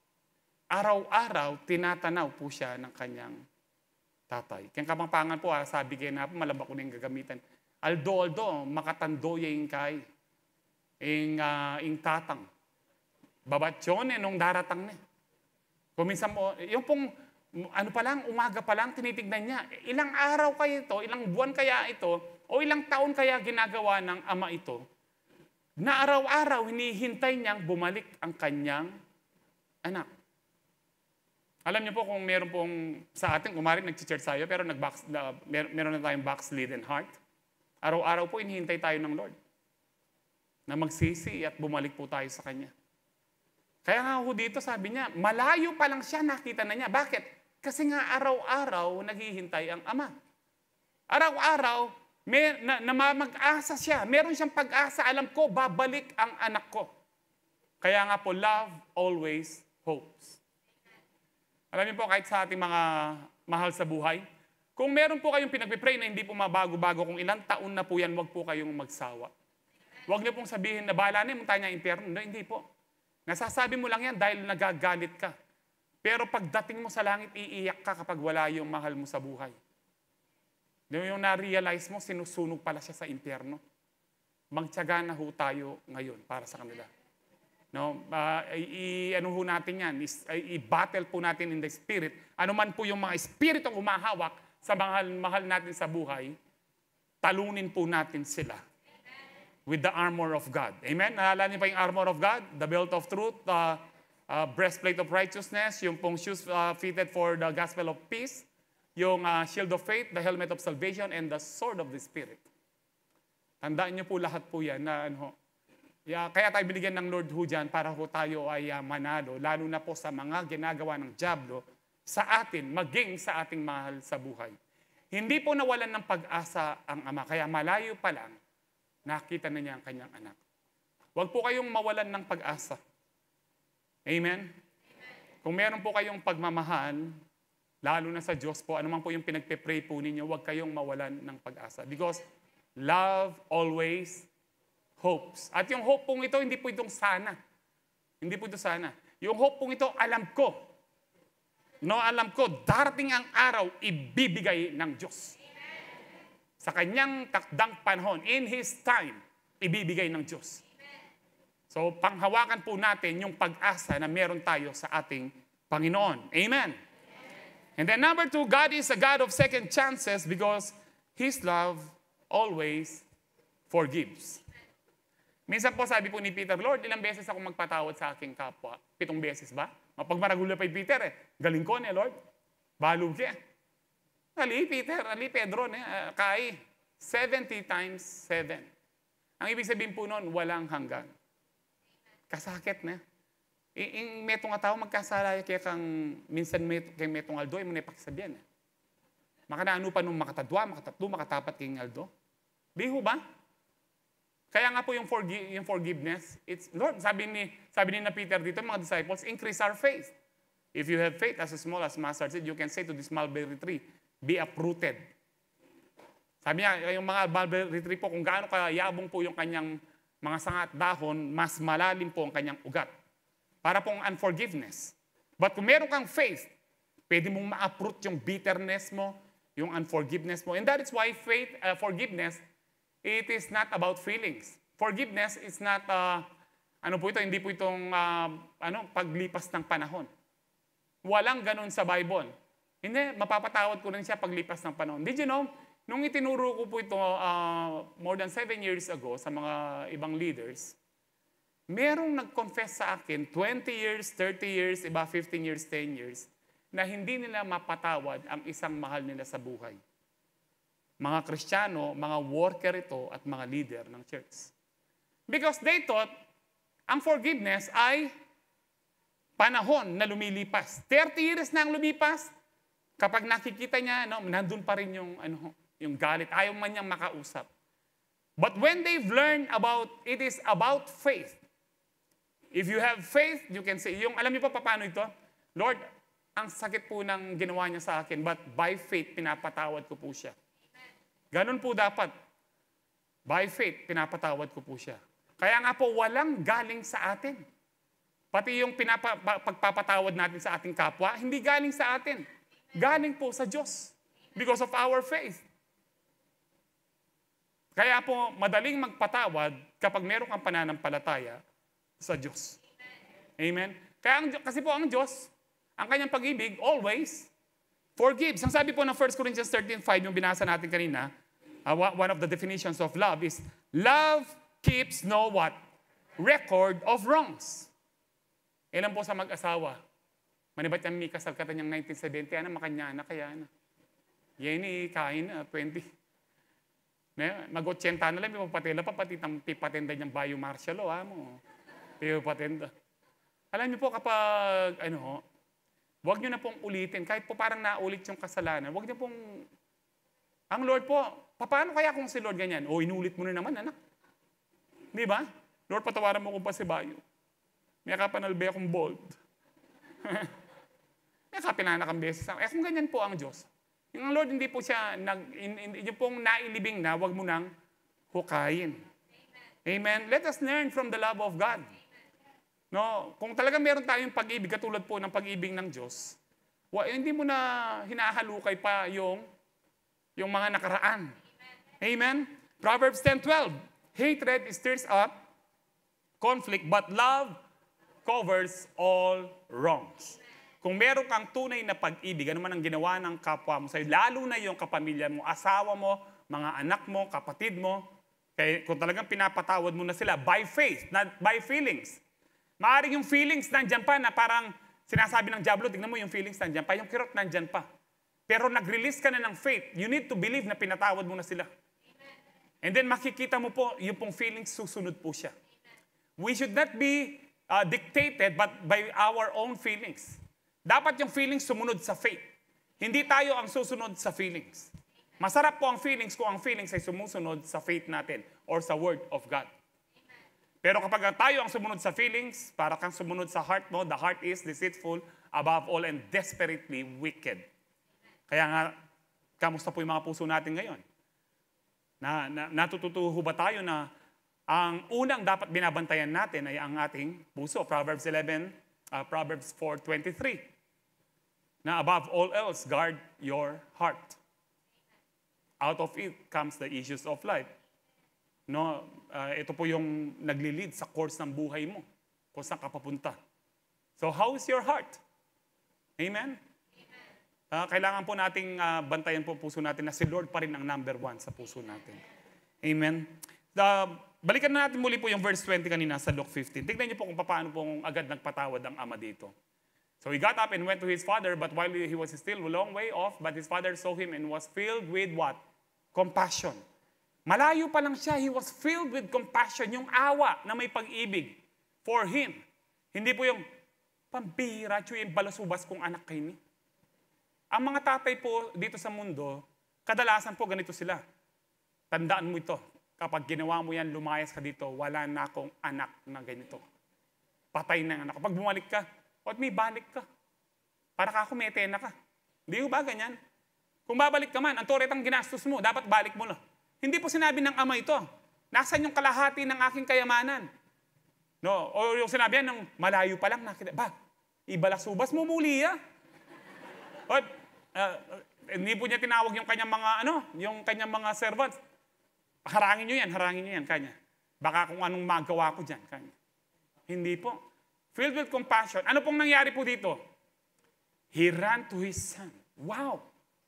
araw-araw, tinatanaw po siya ng kanyang tatay. Kaya kapampangan po, ah, sabi kayo na po, malaba ko na yung gagamitan. Aldo-aldo, makatandoya yung kay, yung, uh, yung tatang. Babatsyon eh, nung daratang na. Kung minsan po, yung pong, ano pa lang, umaga pa lang, tinitignan niya, ilang araw kaya ito, ilang buwan kaya ito, o ilang taon kaya ginagawa ng ama ito, na araw-araw hinihintay niyang bumalik ang kanyang anak. Alam niyo po kung meron pong sa atin, kumarin nag-church tayo, pero nag-box, uh, mer meron na tayong backslidden heart. Araw-araw po hinihintay tayo ng Lord na magsisi at bumalik po tayo sa Kanya. Kaya nga ho dito sabi niya, malayo pa lang siya, nakita na niya. Bakit? Kasi nga araw-araw naghihintay ang ama. Araw-araw, may, na, namamag-asa siya. Meron siyang pag-asa. Alam ko, babalik ang anak ko. Kaya nga po, love always hopes. Alam niyo po, kahit sa ating mga mahal sa buhay, kung meron po kayong pinagpipray na hindi po mabago-bago, kung ilang taon na po yan, huwag po kayong magsawa. Huwag niyo pong sabihin na bahala na yung tayo niya impyerno. No, hindi po. Nasasabi mo lang yan dahil nagagalit ka. Pero pagdating mo sa langit, iiyak ka kapag wala yung mahal mo sa buhay. Yung na-realize mo, sinusunog pala siya sa impyerno. Magtiyaga na ho tayo ngayon para sa kanila. No, uh, i-ano ho natin yan, i-battle po natin in the spirit. Ano man po yung mga spiritong humahawak sa mahal-mahal natin sa buhay, talunin po natin sila with the armor of God. Amen? Naalala niyo pa yung armor of God? The belt of truth, the uh, breastplate of righteousness, yung pong shoes uh, fitted for the gospel of peace, yung uh, shield of faith, the helmet of salvation, and the sword of the Spirit. Tandaan niyo po lahat po yan na ano, yeah, kaya tayo binigyan ng Lord ho dyan para ho tayo ay uh, manalo, lalo na po sa mga ginagawa ng dyablo sa atin, maging sa ating mahal sa buhay. Hindi po nawalan ng pag-asa ang ama, kaya malayo pa lang, nakita na niya ang kanyang anak. Huwag po kayong mawalan ng pag-asa. Amen? Amen? Kung meron po kayong pagmamahal, lalo na sa Diyos po, anuman po yung pinagpe-pray po ninyo, huwag kayong mawalan ng pag-asa. Because love always hopes. At yung hope pong ito, hindi po itong sana. Hindi po ito sana. Yung hope pong ito, alam ko. No, alam ko, darating ang araw, ibibigay ng Diyos. Sa kanyang takdang panahon, in His time, ibibigay ng Diyos. So, panghawakan po natin yung pag-asa na meron tayo sa ating Panginoon. Amen. And then number two, God is a God of second chances because His love always forgives. Minsan po sabi po ni Peter, Lord, ilang beses ako magpatawad sa aking kapwa? Pitong beses ba? Mapagmaragula pa yung Peter eh. Galing ko ni Lord. Balog siya. Ali, Peter, ali, Pedro, ne, uh, kai. seventy times seven. Ang ibig sabihin po noon, walang hanggan. Kasakit na. Ing metong nga tao magkasala kaya kang minsan met, kay metong aldo, ay mo na ipakisabihan. Eh. Makanaano pa nung makatadwa, makatatlo, makatapat kay aldo. Biho ba? Kaya nga po yung, forgi yung forgiveness, it's, Lord, sabi ni, sabi ni na Peter dito, mga disciples, increase our faith. If you have faith as small as mustard seed, you can say to this mulberry tree, be uprooted. Sabi niya, yung mga mulberry tree po, kung gaano kayabong po yung kanyang mga sanga at dahon, mas malalim po ang kanyang ugat. Para pong unforgiveness. But kung meron kang faith, pwede mong ma-uproot yung bitterness mo, yung unforgiveness mo. And that is why faith, uh, forgiveness, it is not about feelings. Forgiveness is not, uh, ano po ito, hindi po itong uh, ano, paglipas ng panahon. Walang ganun sa Bible. Hindi, mapapatawad ko rin siya paglipas ng panahon. Did you know, nung itinuro ko po ito uh, more than seven years ago sa mga ibang leaders, merong nag-confess sa akin twenty years, thirty years, iba fifteen years, ten years, na hindi nila mapatawad ang isang mahal nila sa buhay. Mga Kristiyano, mga worker ito at mga leader ng church. Because they thought, ang forgiveness ay panahon na lumilipas. thirty years na ang lumipas, kapag nakikita niya, no, nandun pa rin yung, ano, yung galit. Ayaw man niyang makausap. But when they've learned about, it is about faith. If you have faith, you can say, yung, alam niyo pa paano ito? Lord, ang sakit po ng ginawa niya sa akin, but by faith, pinapatawad ko po siya. Ganun po dapat. By faith, pinapatawad ko po siya. Kaya nga po, walang galing sa atin. Pati yung pinapa, pagpapatawad natin sa ating kapwa, hindi galing sa atin. Galing po sa Diyos. Because of our faith. Kaya po, madaling magpatawad kapag meron kang pananampalataya sa Diyos. Amen? Kaya ang, kasi po ang Diyos, ang kanyang pag-ibig, always forgives. Ang sabi po ng First Corinthians thirteen five, yung binasa natin kanina, uh, one of the definitions of love is, love keeps no what? Record of wrongs. Ilan po sa mag-asawa? Manibat yung may kasal kata niyang nineteen seventy, ano, makanya na, kaya na. Yan eh, kain na, twenty. Mag-ochenta na lang, pipapatila pa, pati pipatenda niyang biomartial, o, ha mo. Pipapatenda. Alam niyo po, kapag, ano, huwag niyo na pong ulitin, kahit po parang naulit yung kasalanan, huwag niyo pong, ang Lord po, paano kaya kung si Lord ganyan? O, inulit mo na naman, anak. Di ba? Lord, patawaran mo kung pa si Bayo. May kapanalbe akong bold. May kapinanak ang beses. Eh, kung ganyan po ang Diyos, yung Lord, hindi po siya, nag, in, in, yung pong nailibing na, huwag mo nang hukayin. Amen. Amen. Let us learn from the love of God. No, kung talagang meron tayong pag-ibig, katulad po ng pag-ibig ng Diyos, well, hindi mo na hinahalukay pa yung, yung mga nakaraan. Amen. Proverbs ten twelve. Hatred stirs up conflict, but love covers all wrongs. Kung meron kang tunay na pag-ibig, ano man ang ginawa ng kapwa mo sa'yo, lalo na yung kapamilya mo, asawa mo, mga anak mo, kapatid mo, kaya kung talagang pinapatawad mo na sila by faith, not by feelings. Maaaring yung feelings nandyan pa na parang sinasabi ng Diablo, tignan mo yung feelings nandyan pa, yung kirot nandyan pa. Pero nag-release ka na ng faith, you need to believe na pinatawad mo na sila. And then makikita mo po, yung pong feelings susunod po siya. We should not be uh, dictated but by our own feelings. Dapat yung feelings sumunod sa faith. Hindi tayo ang susunod sa feelings. Masarap po ang feelings kung ang feelings ay sumusunod sa faith natin or sa Word of God. Pero kapag tayo ang sumunod sa feelings, para kang sumunod sa heart mo, the heart is deceitful above all and desperately wicked. Kaya nga, kamusta po yung mga puso natin ngayon? Na, na, natututuho ba tayo na ang unang dapat binabantayan natin ay ang ating puso? Proverbs eleven, uh, Proverbs four twenty-three. Na above all else, guard your heart. Out of it comes the issues of life. No, uh, ito po yung nagli-lead sa course ng buhay mo. Kung saan ka papunta. So how is your heart? Amen? Uh, kailangan po nating uh, bantayan po puso natin na si Lord pa rin ang number one sa puso natin. Amen? The, balikan na natin muli po yung verse twenty kanina sa Luke fifteen. Tignan niyo po kung paano pong agad nagpatawad ang ama dito. So he got up and went to his father, but while he was still a long way off, but his father saw him and was filled with what? Compassion. Malayo pa lang siya, he was filled with compassion, yung awa na may pag-ibig for him. Hindi po yung pambihira, yung balasubas kong anak kayo ni. Ang mga tatay po dito sa mundo, kadalasan po ganito sila. Tandaan mo ito, kapag ginawa mo yan, lumayas ka dito, wala na akong anak na ganito. Patay na ang anak. Kapag bumalik ka, at may balik ka. Para ka kumetena ka. Hindi ba ganyan? Kung babalik ka man, ang toretang ginastos mo, dapat balik mo na. Hindi po sinabi ng ama ito, nasan yung kalahati ng aking kayamanan? No, o yung sinabi yan, ng malayo pa lang nakita. Ba, ibalasubas mo muli ah. O, uh, hindi po niya tinawag yung kanyang mga, ano, yung kanyang mga servants. Harangin nyo yan, harangin nyo yan, kanya. Baka kung anong magawa ko dyan, kanya. Hindi po. Filled with compassion. Ano pong nangyari po dito? He ran to his son. Wow!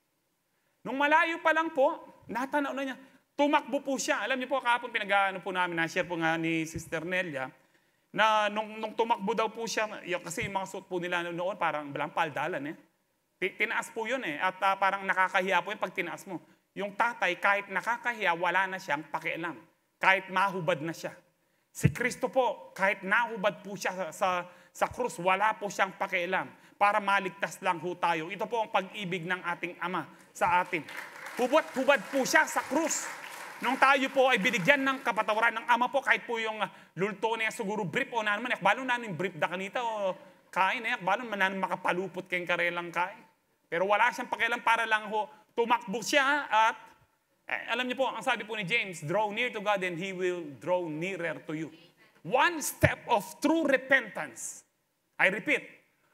Nung malayo pa lang po, natanaw na niya. Tumakbo po siya. Alam niyo po, kahapon pinag-ano po namin, na-share po nga ni Sister Nelia, na nung, nung tumakbo daw po siya, kasi yung mga suit po nila noon, parang balang paldalan eh. Tinaas po yun eh. At uh, parang nakakahiya po yun pag tinaas mo. Yung tatay, kahit nakakahiya, wala na siyang pakialam. Kahit mahubad na siya. Si Kristo po, kahit nahubad po siya sa, sa, sa krus, wala po siyang pakialam para maligtas lang ho tayo. Ito po ang pag-ibig ng ating Ama sa atin. Hubad-hubad po siya sa krus. Nung tayo po ay binigyan ng kapatawaran ng Ama po, kahit po yung uh, lulto niya siguro brief o na naman, balon na yung brief da kanita o kain eh, balon man na makapalupot kayong karelang kain. Pero wala siyang pakialam para lang ho, tumakbo siya at Eh, alam niyo po, ang sabi po ni James, draw near to God and He will draw nearer to you. One step of true repentance. I repeat,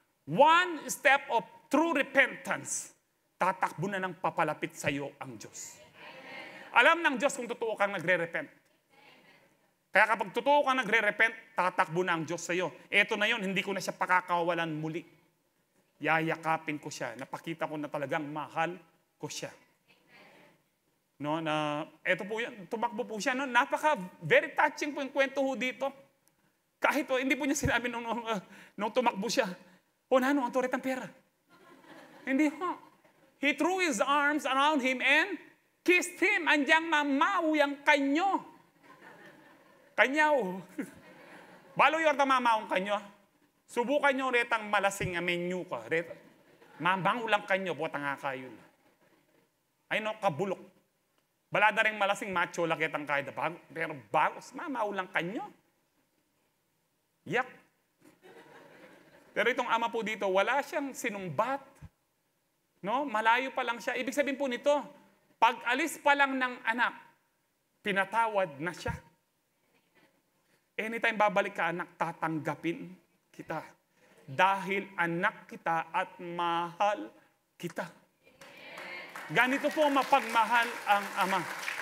one step of true repentance, tatakbo na ng papalapit sa iyo ang Diyos. Alam ng Diyos kung totoo kang nagre-repent. Kaya kapag totoo kang nagre-repent, tatakbo na ang Diyos sa iyo. Eto na yon, hindi ko na siya pakakawalan muli. Yayakapin ko siya. Napakita ko na talagang mahal ko siya. No, na eto po yan, tumakbo po siya, no? Napaka very touching po yung kwento ho dito. Kahit oh, hindi po niya sinabi nung, nung, uh, nung tumakbo siya, o nano, ang toret ng pera. Hindi ho. He threw his arms around him and kissed him. Andyang mamaw yung kanyo. Kanyaw. Balo yung mamaw ang kanyo. Subukan nyo retang malasing menu ka. Ret, mamang ulang kanyo, buwat nga kayo. Ay no, kabulok. Balada rin malasing macho lakit ang kahit bago, pero bagos, mamaw lang kanyo. Yak. Pero itong ama po dito, wala siyang sinumbat. No? Malayo pa lang siya. Ibig sabihin po nito, pag alis pa lang ng anak, pinatawad na siya. Anytime babalik ka anak, tatanggapin kita. Dahil anak kita at mahal kita. Ganito po mapagmahal ang Ama.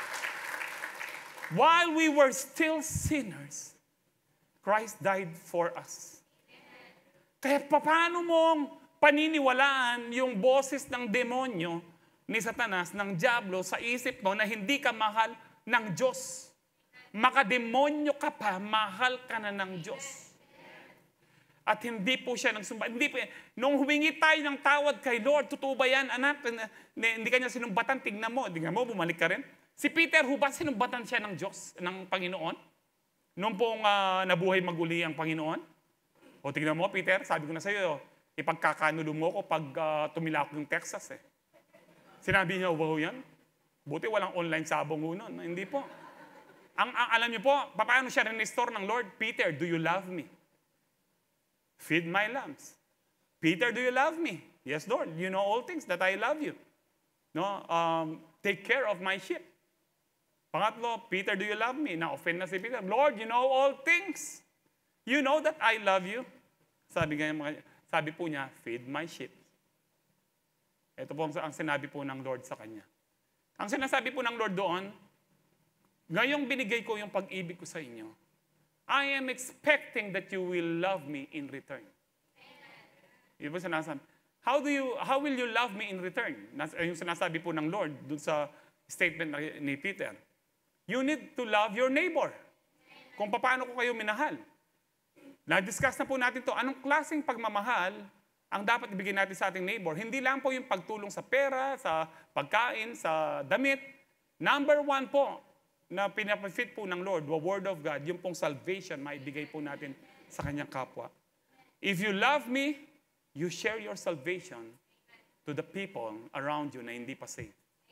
While we were still sinners, Christ died for us. Kaya paano mong paniniwalaan yung boses ng demonyo ni Satanas, ng Diablo sa isip mo na hindi ka mahal ng Diyos? Makademonyo ka pa, mahal ka na ng Diyos. At hindi po siya nagsumba. Hindi po, nung humingi tayo ng tawad kay Lord, totoo ba yan, anak? Hindi kanya sinumbatan, tignan mo. Tignan mo, bumalik ka rin. Si Peter, hubat sinumbatan siya ng Diyos, ng Panginoon? Nung pong uh, nabuhay maguli ang Panginoon? O tignan mo, Peter, sabi ko na sa iyo, ipagkakanulo mo ko pag uh, tumilak yung Texas eh. Sinabi niya, wow yan? Buti walang online sabong ho nun. Hindi po. Ang, ang alam niyo po, paano siya rin-restore ng Lord? Peter, do you love me? Feed my lambs. Peter, do you love me? Yes, Lord. You know all things that I love you. No, um, take care of my sheep. Pangatlo, Peter, do you love me? Na-offend na si Peter. Lord, you know all things. You know that I love you. Sabi, nga, sabi po niya, feed my sheep. Ito po ang, ang sinabi po ng Lord sa kanya. Ang sinasabi po ng Lord doon, ngayong binigay ko yung pag-ibig ko sa inyo, I am expecting that you will love me in return. Yun po sinasabi. How do you, how will you love me in return? Yung sinasabi po ng Lord dun sa statement ni Peter. You need to love your neighbor. Kung paano ko kayo minahal. Na-discuss na po natin to. Anong klaseng pagmamahal ang dapat ibigay natin sa ating neighbor. Hindi lang po yung pagtulong sa pera, sa pagkain, sa damit. Number one po, na pinapafit po ng Lord, the Word of God, yung pong salvation, maibigay po natin sa kanyang kapwa. If you love me, you share your salvation to the people around you na hindi pa saved.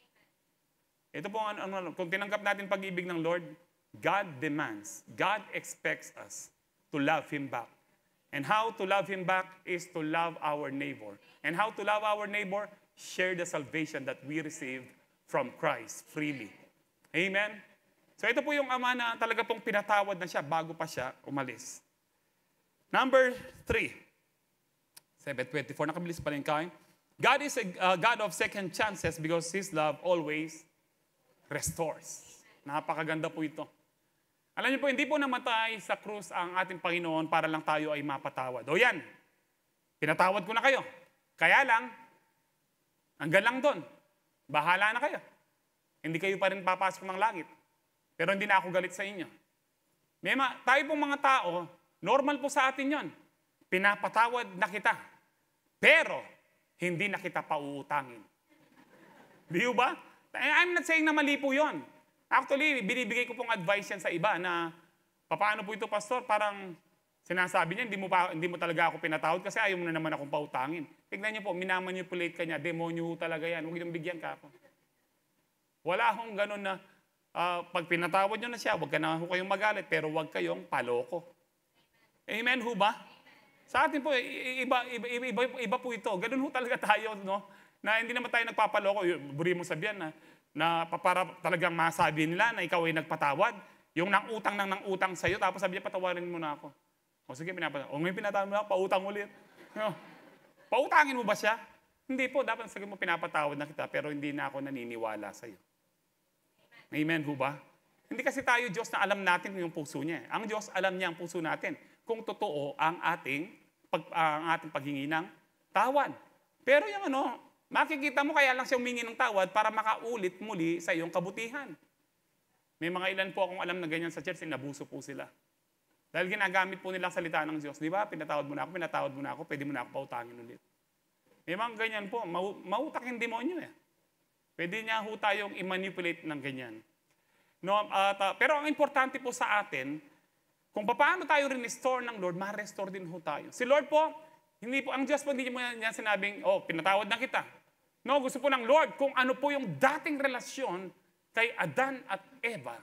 Ito po, ano, ano, kung tinanggap natin pag-ibig ng Lord, God demands, God expects us to love Him back. And how to love Him back is to love our neighbor. And how to love our neighbor? Share the salvation that we received from Christ freely. Amen? So ito po yung ama na talaga pong pinatawad na siya bago pa siya umalis. Number three. seven twenty-four, nakabilis pa rin kain. God is a uh, God of second chances because His love always restores. Napakaganda po ito. Alam niyo po, hindi po namatay sa krus ang ating Panginoon para lang tayo ay mapatawad. O yan, pinatawad ko na kayo. Kaya lang, hanggang lang doon. Bahala na kayo. Hindi kayo pa rin papasok ng langit. Pero hindi na ako galit sa inyo. May ma- tayo pong mga tao, normal po sa atin yon. Pinapatawad na kita. Pero, hindi na kita pauutangin. Di ba? I'm not saying na mali po yon. Actually, binibigay ko pong advice yan sa iba na, paano po ito, pastor? Parang sinasabi niya, hindi mo, pa, hindi mo talaga ako pinatawad kasi ayaw mo na naman akong pautangin. Tignan niyo po, minamanipulate ka niya, demonyo ho talaga yan, huwag niyong bigyan ka ako. Wala akong ganun na, uh, pag pinatawad niyo na siya, huwag ka na ho kayong magalit, pero huwag kayong paloko. Amen ho ba? Sa atin po, iba, iba, iba, iba, iba po ito. Ganun ho talaga tayo, no? Na hindi naman tayo nagpapaloko. Buri mo sabihan na, na para talagang masabi nila na ikaw ay nagpatawad. Yung nang utang nang nang utang sa'yo, tapos sabi niya, patawarin mo na ako. O sige, pinapatawad. O ngayon pinatawad mo na ako, pautang ulit. No. Pautangin mo ba siya? Hindi po, dapat sabi mo, pinapatawad na kita, pero hindi na ako naniniwala sa'yo. Amen ho ba? Hindi kasi tayo Diyos na alam natin yung puso niya. Ang Diyos alam niya ang puso natin kung totoo ang ating, pag, uh, ang ating paghingi ng tawad. Pero yung ano, makikita mo kaya lang siya humingi ng tawad para makaulit muli sa iyong kabutihan. May mga ilan po akong alam na ganyan sa church, inabuso po sila. Dahil ginagamit po nila ang salita ng Diyos. Di ba? Pinatawad mo na ako, pinatawad mo na ako, pwede mo na ako pautangin ulit. May mga ganyan po, mau mautak yung demonyo eh. Pwede niya ho tayong i-manipulate ng ganyan. No, at, uh, pero ang importante po sa atin, kung paano tayo rin-restore ng Lord, ma-restore din ho tayo. Si Lord po, hindi po, ang Diyos po hindi niya sinabing, oh, pinatawad na kita. No, gusto po ng Lord kung ano po yung dating relasyon kay Adan at Eva.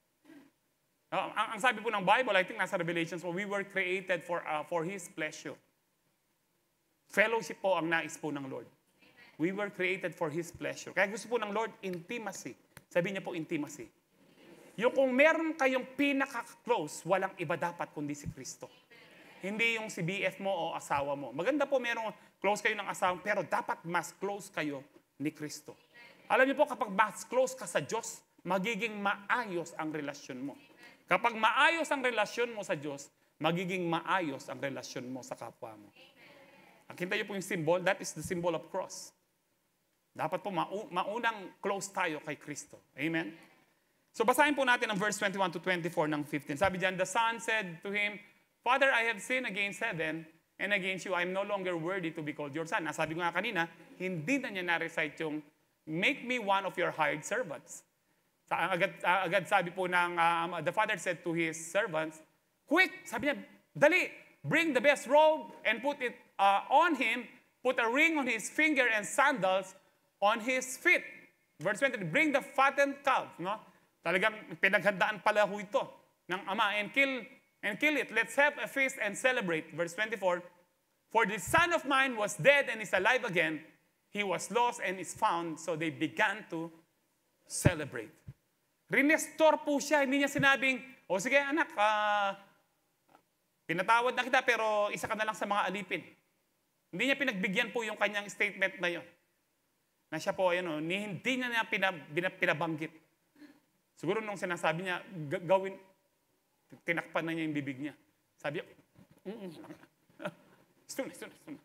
Uh, ang, ang sabi po ng Bible, I think nasa Revelations, we were created for, uh, for His pleasure. Fellowship po ang nais po ng Lord. We were created for His pleasure. Kaya gusto po ng Lord, intimacy. Sabi niya po, intimacy. Yung kung meron kayong pinaka-close, walang iba dapat kundi si Kristo. Hindi yung si B F mo o asawa mo. Maganda po merong close kayo ng asawa, pero dapat mas close kayo ni Kristo. Alam niyo po, kapag mas close ka sa Diyos, magiging maayos ang relasyon mo. Kapag maayos ang relasyon mo sa Diyos, magiging maayos ang relasyon mo sa kapwa mo. Nakita niyo po yung symbol, that is the symbol of cross. Dapat po mau maunang close tayo kay Kristo. Amen? So basahin po natin ang verse twenty-one to twenty-four ng fifteen. Sabi diyan, the son said to him, Father, I have sinned against heaven and against you. I am no longer worthy to be called your son. Nasabi ko nga kanina, hindi na niya na-recite yung, make me one of your hired servants. Sa, agad, uh, agad sabi po ng, uh, the father said to his servants, quick, sabi niya, dali, bring the best robe and put it uh, on him, put a ring on his finger and sandals on his feet. Verse twenty, bring the fattened calf. No? Talagang pinaghandaan pala ho ito ng ama, and kill And kill it. Let's have a feast and celebrate. Verse twenty-four, for the son of mine was dead and is alive again. He was lost and is found. So they began to celebrate. Rinestor po siya. Hindi niya sinabing, o sige anak, uh, pinatawad na kita pero isa ka na lang sa mga alipin. Hindi niya pinagbigyan po yung kanyang statement na yun. Na siya po, ano, hindi niya na pinab pinabanggit. Siguro nung sinasabi niya, gawin, tinakpan na niya yung bibig niya. Sabi niya, mm-mm. Ito na, ito na, ito na.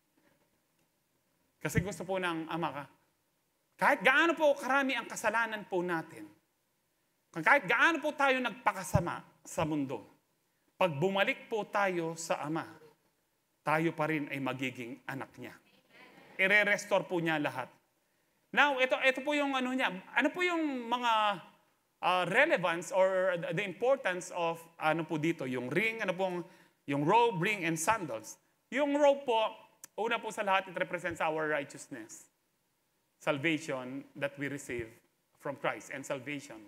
Kasi gusto po ng ama ka, kahit gaano po karami ang kasalanan po natin, kahit gaano po tayo nagpakasama sa mundo, pag bumalik po tayo sa ama, tayo pa rin ay magiging anak niya. I-restore po niya lahat. Now, ito, ito po yung ano niya. Ano po yung mga uh, relevance or the importance of ano po dito? Yung ring, ano pong, yung robe, ring, and sandals. Yung robe po, una po sa lahat, it represents our righteousness. Salvation that we receive from Christ and salvation.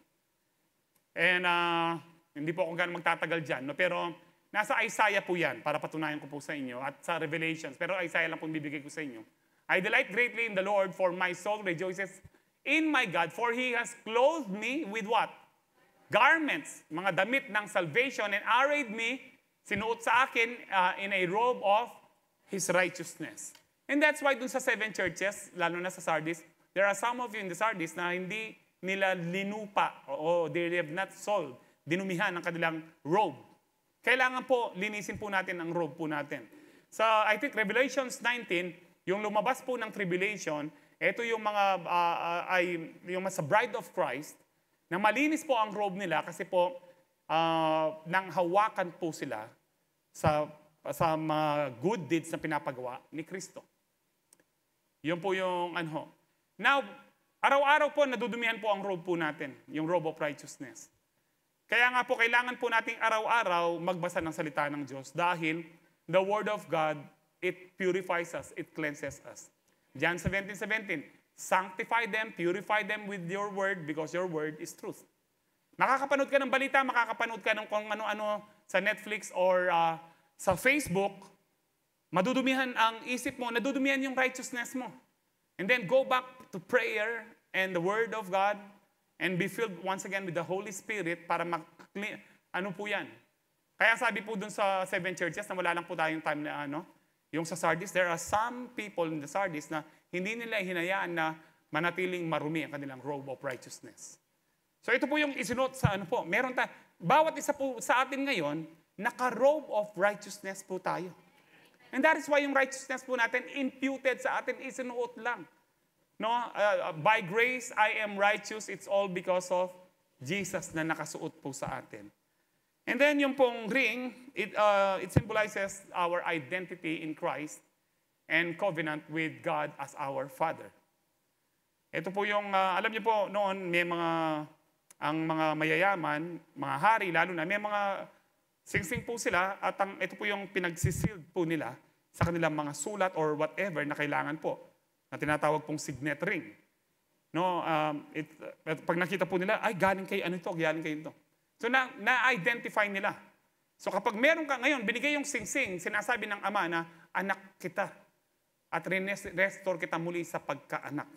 And uh, hindi po ako gaano magtatagal dyan, no? Pero nasa Isaiah po yan para patunayan ko po sa inyo at sa Revelations. Pero Isaiah lang po bibigay ko sa inyo. I delight greatly in the Lord, for my soul rejoices in my God, for He has clothed me with what? Garments, mga damit ng salvation, and arrayed me, sinuot sa akin uh, in a robe of His righteousness. And that's why dun sa seven churches, lalo na sa Sardis, there are some of you in the Sardis na hindi nila linupa o they have not sold, dinumihan ang kanilang robe. Kailangan po, linisin po natin ang robe po natin. Sa, I think, Revelations nineteen, yung lumabas po ng tribulation, ito yung mga, uh, uh, ay, yung sa bride of Christ, na malinis po ang robe nila kasi po, uh, nang hawakan po sila sa, sa mga good deeds na pinapagawa ni Kristo. Yun po yung ano. Now, araw-araw po, nadudumihan po ang robe po natin, yung robe of righteousness. Kaya nga po, kailangan po nating araw-araw magbasa ng salita ng Diyos dahil the Word of God, it purifies us, it cleanses us. John seventeen seventeen, sanctify them, purify them with your word because your word is truth. Makakapanood ka ng balita, makakapanood ka ng kung ano-ano sa Netflix or uh, sa Facebook, madudumihan ang isip mo, nadudumihan yung righteousness mo. And then go back to prayer and the Word of God and be filled once again with the Holy Spirit para mak- ano po yan. Kaya sabi po dun sa seven churches na wala lang po tayong time na ano, yung sa Sardis, there are some people in the Sardis na hindi nila hinayaan na manatiling marumi ang kanilang robe of righteousness. So ito po yung isinot sa ano po. Meron ta, bawat isa po sa atin ngayon, naka-robe of righteousness po tayo. And that is why yung righteousness po natin imputed sa atin, isinuot lang. No, uh, by grace I am righteous, it's all because of Jesus na nakasuot po sa atin. And then yung pong ring, it, uh, it symbolizes our identity in Christ and covenant with God as our Father. Ito po yung, uh, alam niyo po, noon may mga, ang mga mayayaman, mga hari, lalo na, may mga singsing po sila at ang, ito po yung pinagsisild po nila sa kanilang mga sulat or whatever na kailangan po, na tinatawag pong signet ring. No, um, it, pag nakita po nila, ay galing kay ano ito, galing kay ito. So na, na-identify nila. So kapag meron ka ngayon, binigay yung singsing, sinasabi ng ama na, anak kita. At restore kita muli sa pagkaanak.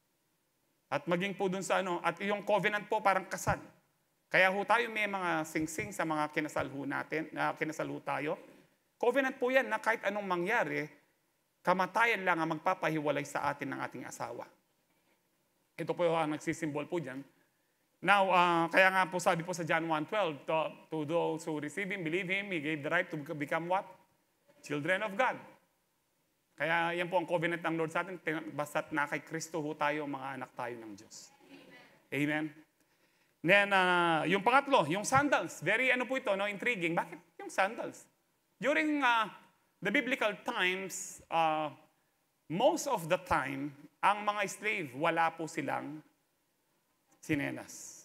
At maging po dun sa ano, at yung covenant po parang kasal. Kaya ho tayo may mga singsing sa mga kinasal ho natin, na uh, kinasal ho tayo. Covenant po yan na kahit anong mangyari, kamatayan lang ang magpapahiwalay sa atin ng ating asawa. Ito po ang nagsisimbol po dyan. Now, uh, kaya nga po sabi po sa John one twelve, to, to those who receive Him, believe Him, He gave the right to become what? Children of God. Kaya yan po ang covenant ng Lord sa atin, basta't na kay Kristo ho tayo, mga anak tayo ng Diyos. Amen. Then, uh, yung pangatlo, yung sandals. Very ano po ito, no, intriguing. Bakit yung sandals? During uh, the biblical times, uh, most of the time, ang mga slave, wala po silang tsinelas.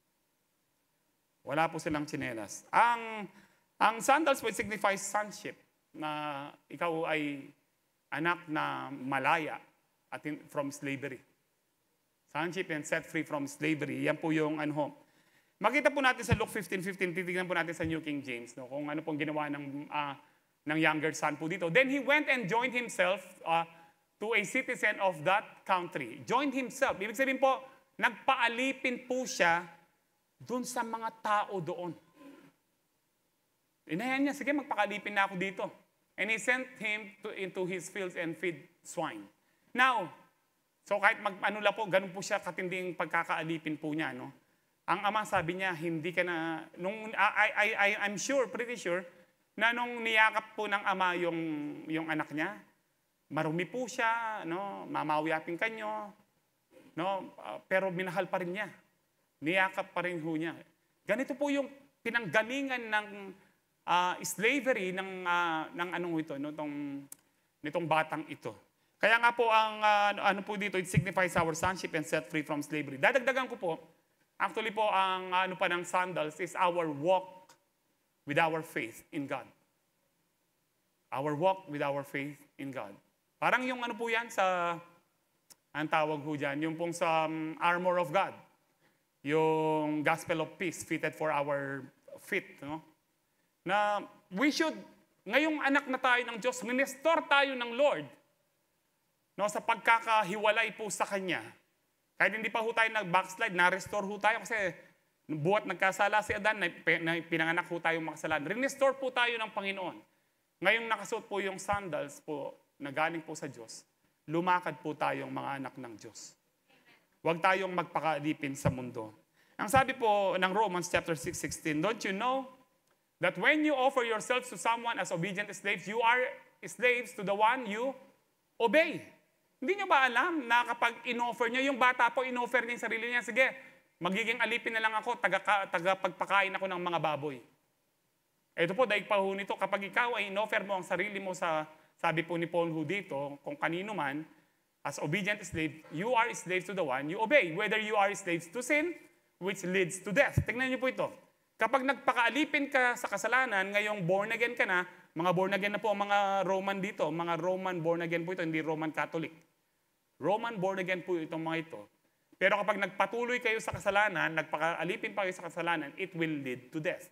Wala po silang tsinelas. Ang, ang sandals po signifies sonship, na ikaw ay anak na malaya at in, from slavery. Sonship and set free from slavery. Yan po yung ano. Makita po natin sa Luke fifteen fifteen, titignan po natin sa New King James, no, kung ano pong ginawa ng, uh, ng younger son po dito. Then he went and joined himself uh, to a citizen of that country. Joined himself. Ibig sabihin po, nagpaalipin po siya dun sa mga tao doon. Inayan niya, sige, magpakalipin na ako dito. And he sent him to, into his fields and feed swine. Now, so kahit mag-ano lang po, ganun po siya katinding pagkakaalipin po niya, no? Ang ama sabi niya, hindi ka na, nung, I, I, I, I'm sure, pretty sure, na nung niyakap po ng ama yung, yung anak niya, marumi po siya, no? Mamawiyapin kanyo, no? Uh, pero minahal pa rin niya. Niyakap pa rin ho niya. Ganito po yung pinanggalingan ng uh, slavery ng, uh, ng anong ito, no, tong, nitong batang ito. Kaya nga po, ang uh, ano po dito, it signifies our sonship and set free from slavery. Dadagdagan ko po, actually po, ang ano pa ng sandals is our walk with our faith in God. Our walk with our faith in God. Parang yung ano po yan sa, ang tawag ho dyan, yung pong sa um, armor of God. Yung gospel of peace fitted for our feet. No? Na we should, ngayong anak na tayo ng Diyos, minestore tayo ng Lord. No, sa pagkakahiwalay po sa Kanya. Kahit hindi pa ho tayo nag-backslide, na-restore ho tayo kasi buhat nagkasala si Adan, na pinanganak ho tayo makasalanan. Re-restore po tayo ng Panginoon. Ngayong nakasuot po yung sandals po, na galing po sa Diyos, lumakad po tayong mga anak ng Diyos. Huwag tayong magpakalipin sa mundo. Ang sabi po ng Romans chapter six sixteen, don't you know that when you offer yourselves to someone as obedient slaves, you are slaves to the one you obey. Hindi nyo ba alam na kapag in-offer nyo, yung bata po, in-offer niya yung sarili niya, sige, magiging alipin na lang ako, taga-pagpakain ako ng mga baboy. Ito po, daig pa ho nito, kapag ikaw ay in-offer mo ang sarili mo sa, sabi po ni Paul ho dito, kung kanino man, as obedient slave, you are slaves to the one you obey. Whether you are slaves to sin, which leads to death. Tingnan niyo po ito. Kapag nagpakaalipin ka sa kasalanan, ngayong born again ka na, mga born again na po ang mga Roman dito, mga Roman born again po ito, hindi Roman Catholic. Roman born again po itong mga ito. Pero kapag nagpatuloy kayo sa kasalanan, nagpakaalipin pa kayo sa kasalanan, it will lead to death.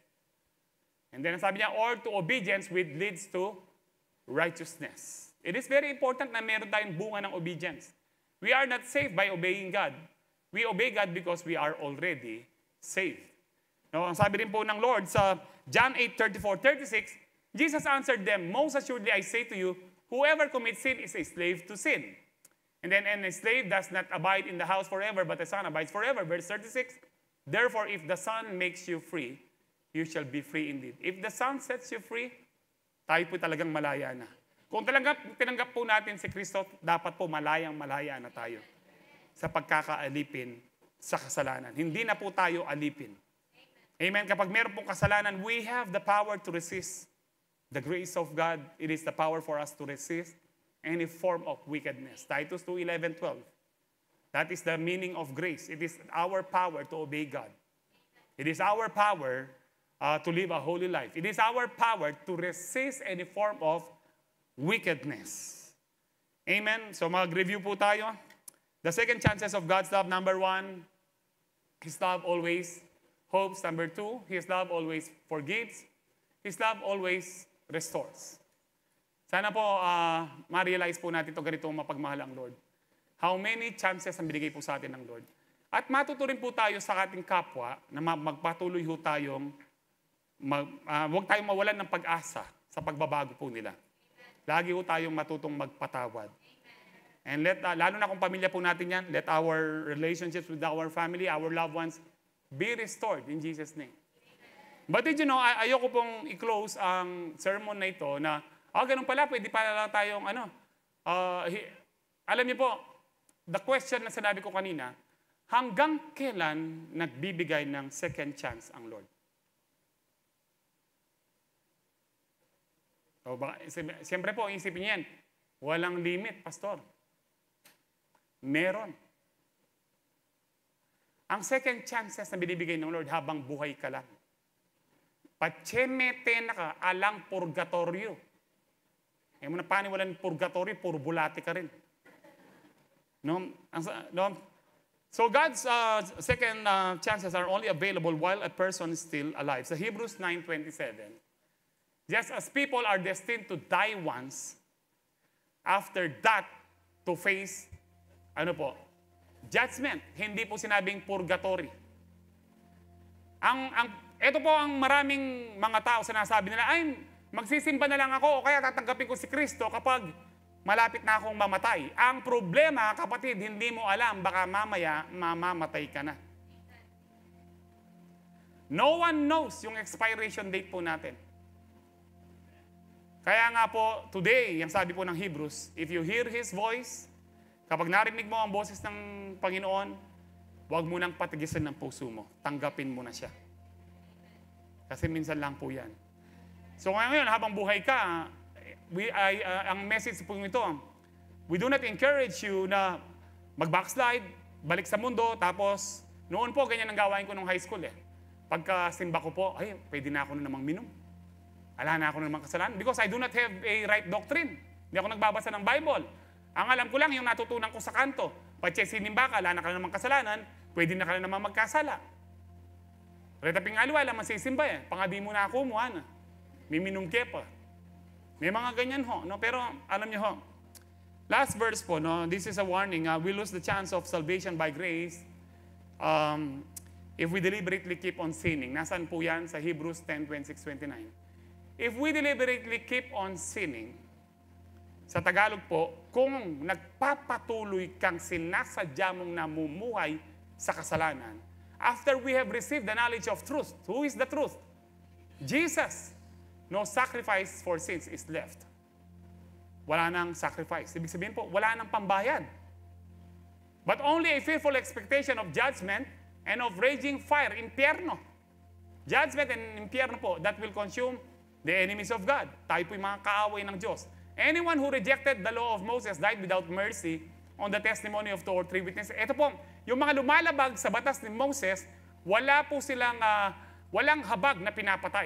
And then sabi niya, or to obedience which leads to righteousness. It is very important na meron tayong bunga ng obedience. We are not saved by obeying God. We obey God because we are already saved. No, ang sabi rin po ng Lord sa John eight thirty-four thirty-six, Jesus answered them, most assuredly I say to you, whoever commits sin is a slave to sin. And then, and a slave does not abide in the house forever, but the Son abides forever. Verse thirty-six, therefore, if the Son makes you free, you shall be free indeed. If the Son sets you free, tayo po talagang malaya na. Kung talagang tinanggap po natin si Kristo, dapat po malayang malaya na tayo sa pagkakaalipin sa kasalanan. Hindi na po tayo alipin. Amen. Kapag meron pong kasalanan, we have the power to resist the grace of God. It is the power for us to resist any form of wickedness. Titus two eleven twelve. That is the meaning of grace. It is our power to obey God. It is our power uh, to live a holy life. It is our power to resist any form of wickedness. Amen? So mag-review po tayo. The second chances of God's love, number one, His love always hopes. Number two, His love always forgives. His love always restores. Sana po uh, ma-realize po natin ito ganito mapagmahal ang Lord. How many chances ang binigay po sa atin ng Lord. At matuturin po tayo sa ating kapwa na magpatuloy ho tayong, mag, uh, huwag tayong mawalan ng pag-asa sa pagbabago po nila. Lagi ho tayong matutong magpatawad. And let, uh, lalo na kung pamilya po natin yan, let our relationships with our family, our loved ones, be restored in Jesus' name. But did you know, ay ayoko pong i-close ang sermon na ito na, ah, ganun pala, pwede pala tayong, ano, uh, he, alam niyo po, the question na sinabi ko kanina, hanggang kailan nagbibigay ng second chance ang Lord? So, baka, siyempre po, isipin niyan, walang limit, pastor. Meron. Ang second chances na binibigay ng Lord habang buhay ka lang. Pachemete na ka, alang purgatorio. Eh mo na paniwalan purgatorio, puro bulati ka rin. No? no? So God's uh, second uh, chances are only available while a person is still alive. Sa Hebrews nine twenty-seven, just as people are destined to die once, after that, to face, ano po, judgment. Hindi po sinabing purgatory. Ang, ang, ito po ang maraming mga tao sinasabi nila, ay, magsisimba na lang ako o kaya tatanggapin ko si Kristo kapag malapit na akong mamatay. Ang problema, kapatid, hindi mo alam, baka mamaya mamamatay ka na. No one knows yung expiration date po natin. Kaya nga po, today, yung sabi po ng Hebrews, if you hear His voice, kapag narinig mo ang boses ng Panginoon, huwag mo nang patigisan ng puso mo. Tanggapin mo na siya. Kasi minsan lang po yan. So ngayon, habang buhay ka, we, I, uh, ang message po ito, we do not encourage you na mag-backslide, balik sa mundo, tapos noon po, ganyan ang gawain ko nung high school eh. Pagka simba ko po, ay, pwede na ako na namang minom. Ala na ako na namang kasalanan. Because I do not have a right doctrine. Hindi ako nagbabasa ng Bible. Ang alam ko lang, yung natutunan ko sa kanto. Pagka sinimba ka, ala na ka na namang kasalanan, pwede na ka na namang magkasala. Retaping aliwala, masisimba eh. Pangabi mo na ako mo, ana. Miminom ke pa. May mga ganyan ho. No? Pero alam niyo ho, last verse po, no? This is a warning. Uh, we lose the chance of salvation by grace um, if we deliberately keep on sinning. Nasaan po yan? Sa Hebrews ten, twenty-six, twenty-nine. If we deliberately keep on sinning, sa Tagalog po, kung nagpapatuloy kang sinasadya mong namumuhay sa kasalanan, after we have received the knowledge of truth, who is the truth? Jesus. No sacrifice for sins is left. Wala nang sacrifice. Ibig sabihin po, wala nang pambayad. But only a fearful expectation of judgment and of raging fire, impyerno. Judgment and impyerno po, that will consume the enemies of God. Tayo po yung mga kaaway ng Diyos. Anyone who rejected the law of Moses died without mercy on the testimony of two or three witnesses. Ito po, yung mga lumalabag sa batas ni Moses, wala po silang, uh, walang habag na pinapatay.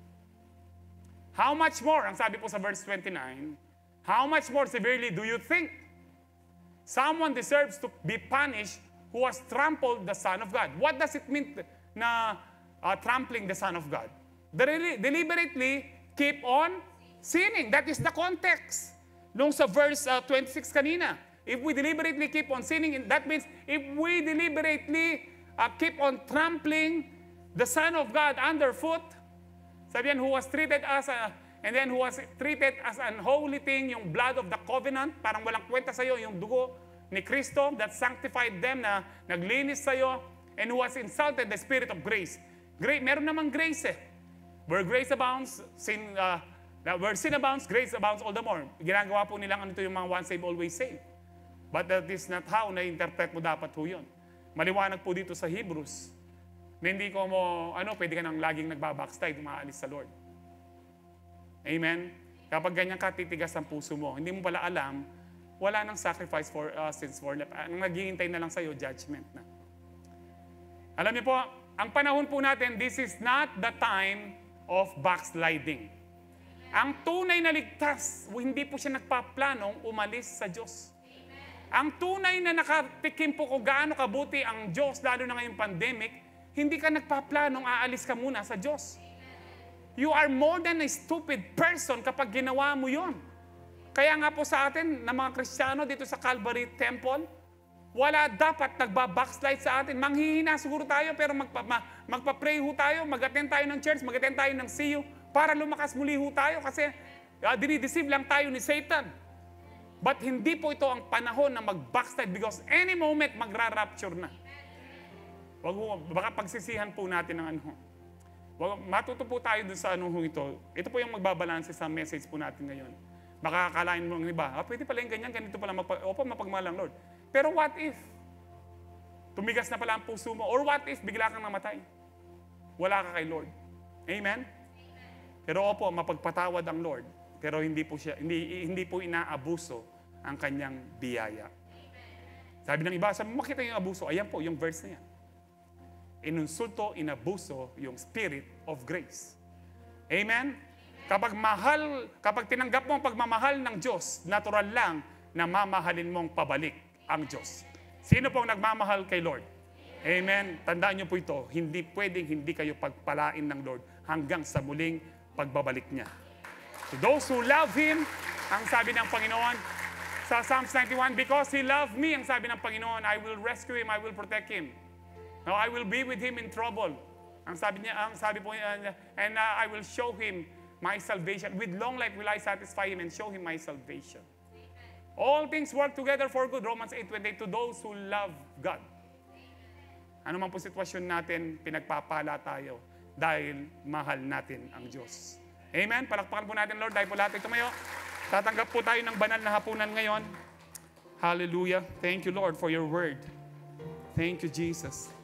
How much more, ang sabi po sa verse twenty-nine, how much more severely do you think someone deserves to be punished who has trampled the Son of God? What does it mean na uh, trampling the Son of God? Deliberately keep on sinning. That is the context. Nung sa verse uh, twenty-six kanina, if we deliberately keep on sinning, that means if we deliberately uh, keep on trampling the Son of God underfoot, sabi yan, who was treated as a, and then who was treated as an holy thing, yung blood of the covenant, parang walang kwenta sa'yo, yung dugo ni Kristo that sanctified them, na naglinis sa'yo, and who has insulted the Spirit of grace. Great, meron namang grace eh. Where grace abounds, sin, uh, where sin abounds, grace abounds all the more. Ginagawa po nilang ano ito yung mga once saved, always saved. But that is not how na-interpret mo dapat po yun. Maliwanag po dito sa Hebrews, na hindi ko mo, ano, pwede ka nang laging nagbabackslide, umaalis sa Lord. Amen? Kapag ganyan ka, titigas ang puso mo. Hindi mo pala alam, wala nang sacrifice for uh, sins for left. Ang naghihintay na lang sa'yo, judgment na. Alam niyo po, ang panahon po natin, this is not the time of backsliding. Ang tunay na ligtas, hindi po siya nagpaplanong umalis sa Diyos. Ang tunay na nakatikim po kung gaano kabuti ang Diyos, lalo na ngayong pandemic, hindi ka nagpaplanong aalis ka muna sa Diyos. You are more than a stupid person kapag ginawa mo yon. Kaya nga po sa atin, na mga Kristiyano dito sa Calvary Temple, wala dapat nagbabackslide sa atin. Manghihina siguro tayo, pero magpa, ma, magpa-pray ho tayo, mag-attend tayo ng church, mag-attend tayo ng C U, para lumakas muli ho tayo kasi uh, dinideceive lang tayo ni Satan. But hindi po ito ang panahon na mag-backslide because any moment magra-rapture na. Wag ho, baka pagsisihan po natin ng ano. Wag, matuto po tayo dun sa ano ho ito. Ito po yung magbabalanse sa message po natin ngayon. Baka akalain mo ng iba, ah, pwede pala yung ganyan, ganito pala, magpa, opo, mapagmahal ang Lord. Pero what if? Tumigas na pala ang puso mo. Or what if bigla kang namatay? Wala ka kay Lord. Amen? Pero opo, mapagpatawad ang Lord. Pero hindi po siya, hindi, hindi po inaabuso ang kanyang biyaya. Sabi ng iba, sabi, makita yung abuso. Ayan po, yung verse na yan. Inunsulto, inabuso yung spirit of grace. Amen? Kapag mahal, kapag tinanggap mo ang pagmamahal ng Diyos, natural lang na mamahalin mong pabalik ang Diyos. Sino pong nagmamahal kay Lord? Amen? Tandaan niyo po ito, hindi pwedeng hindi kayo pagpalain ng Lord hanggang sa muling pagbabalik niya. To those who love Him, ang sabi ng Panginoon sa Psalms ninety-one, because He loved me, ang sabi ng Panginoon, I will rescue Him, I will protect Him. No, I will be with Him in trouble. Ang sabi niya, ang sabi po niya, and uh, I will show Him my salvation. With long life will I satisfy Him and show Him my salvation. All things work together for good. Romans eight twenty-eight, to those who love God. Ano man po sitwasyon natin, pinagpapala tayo dahil mahal natin ang Diyos. Amen? Palakpakan po natin, Lord, dahil po lahat ay tumayo. Tatanggap po tayo ng banal na hapunan ngayon. Hallelujah. Thank you, Lord, for your word. Thank you, Jesus.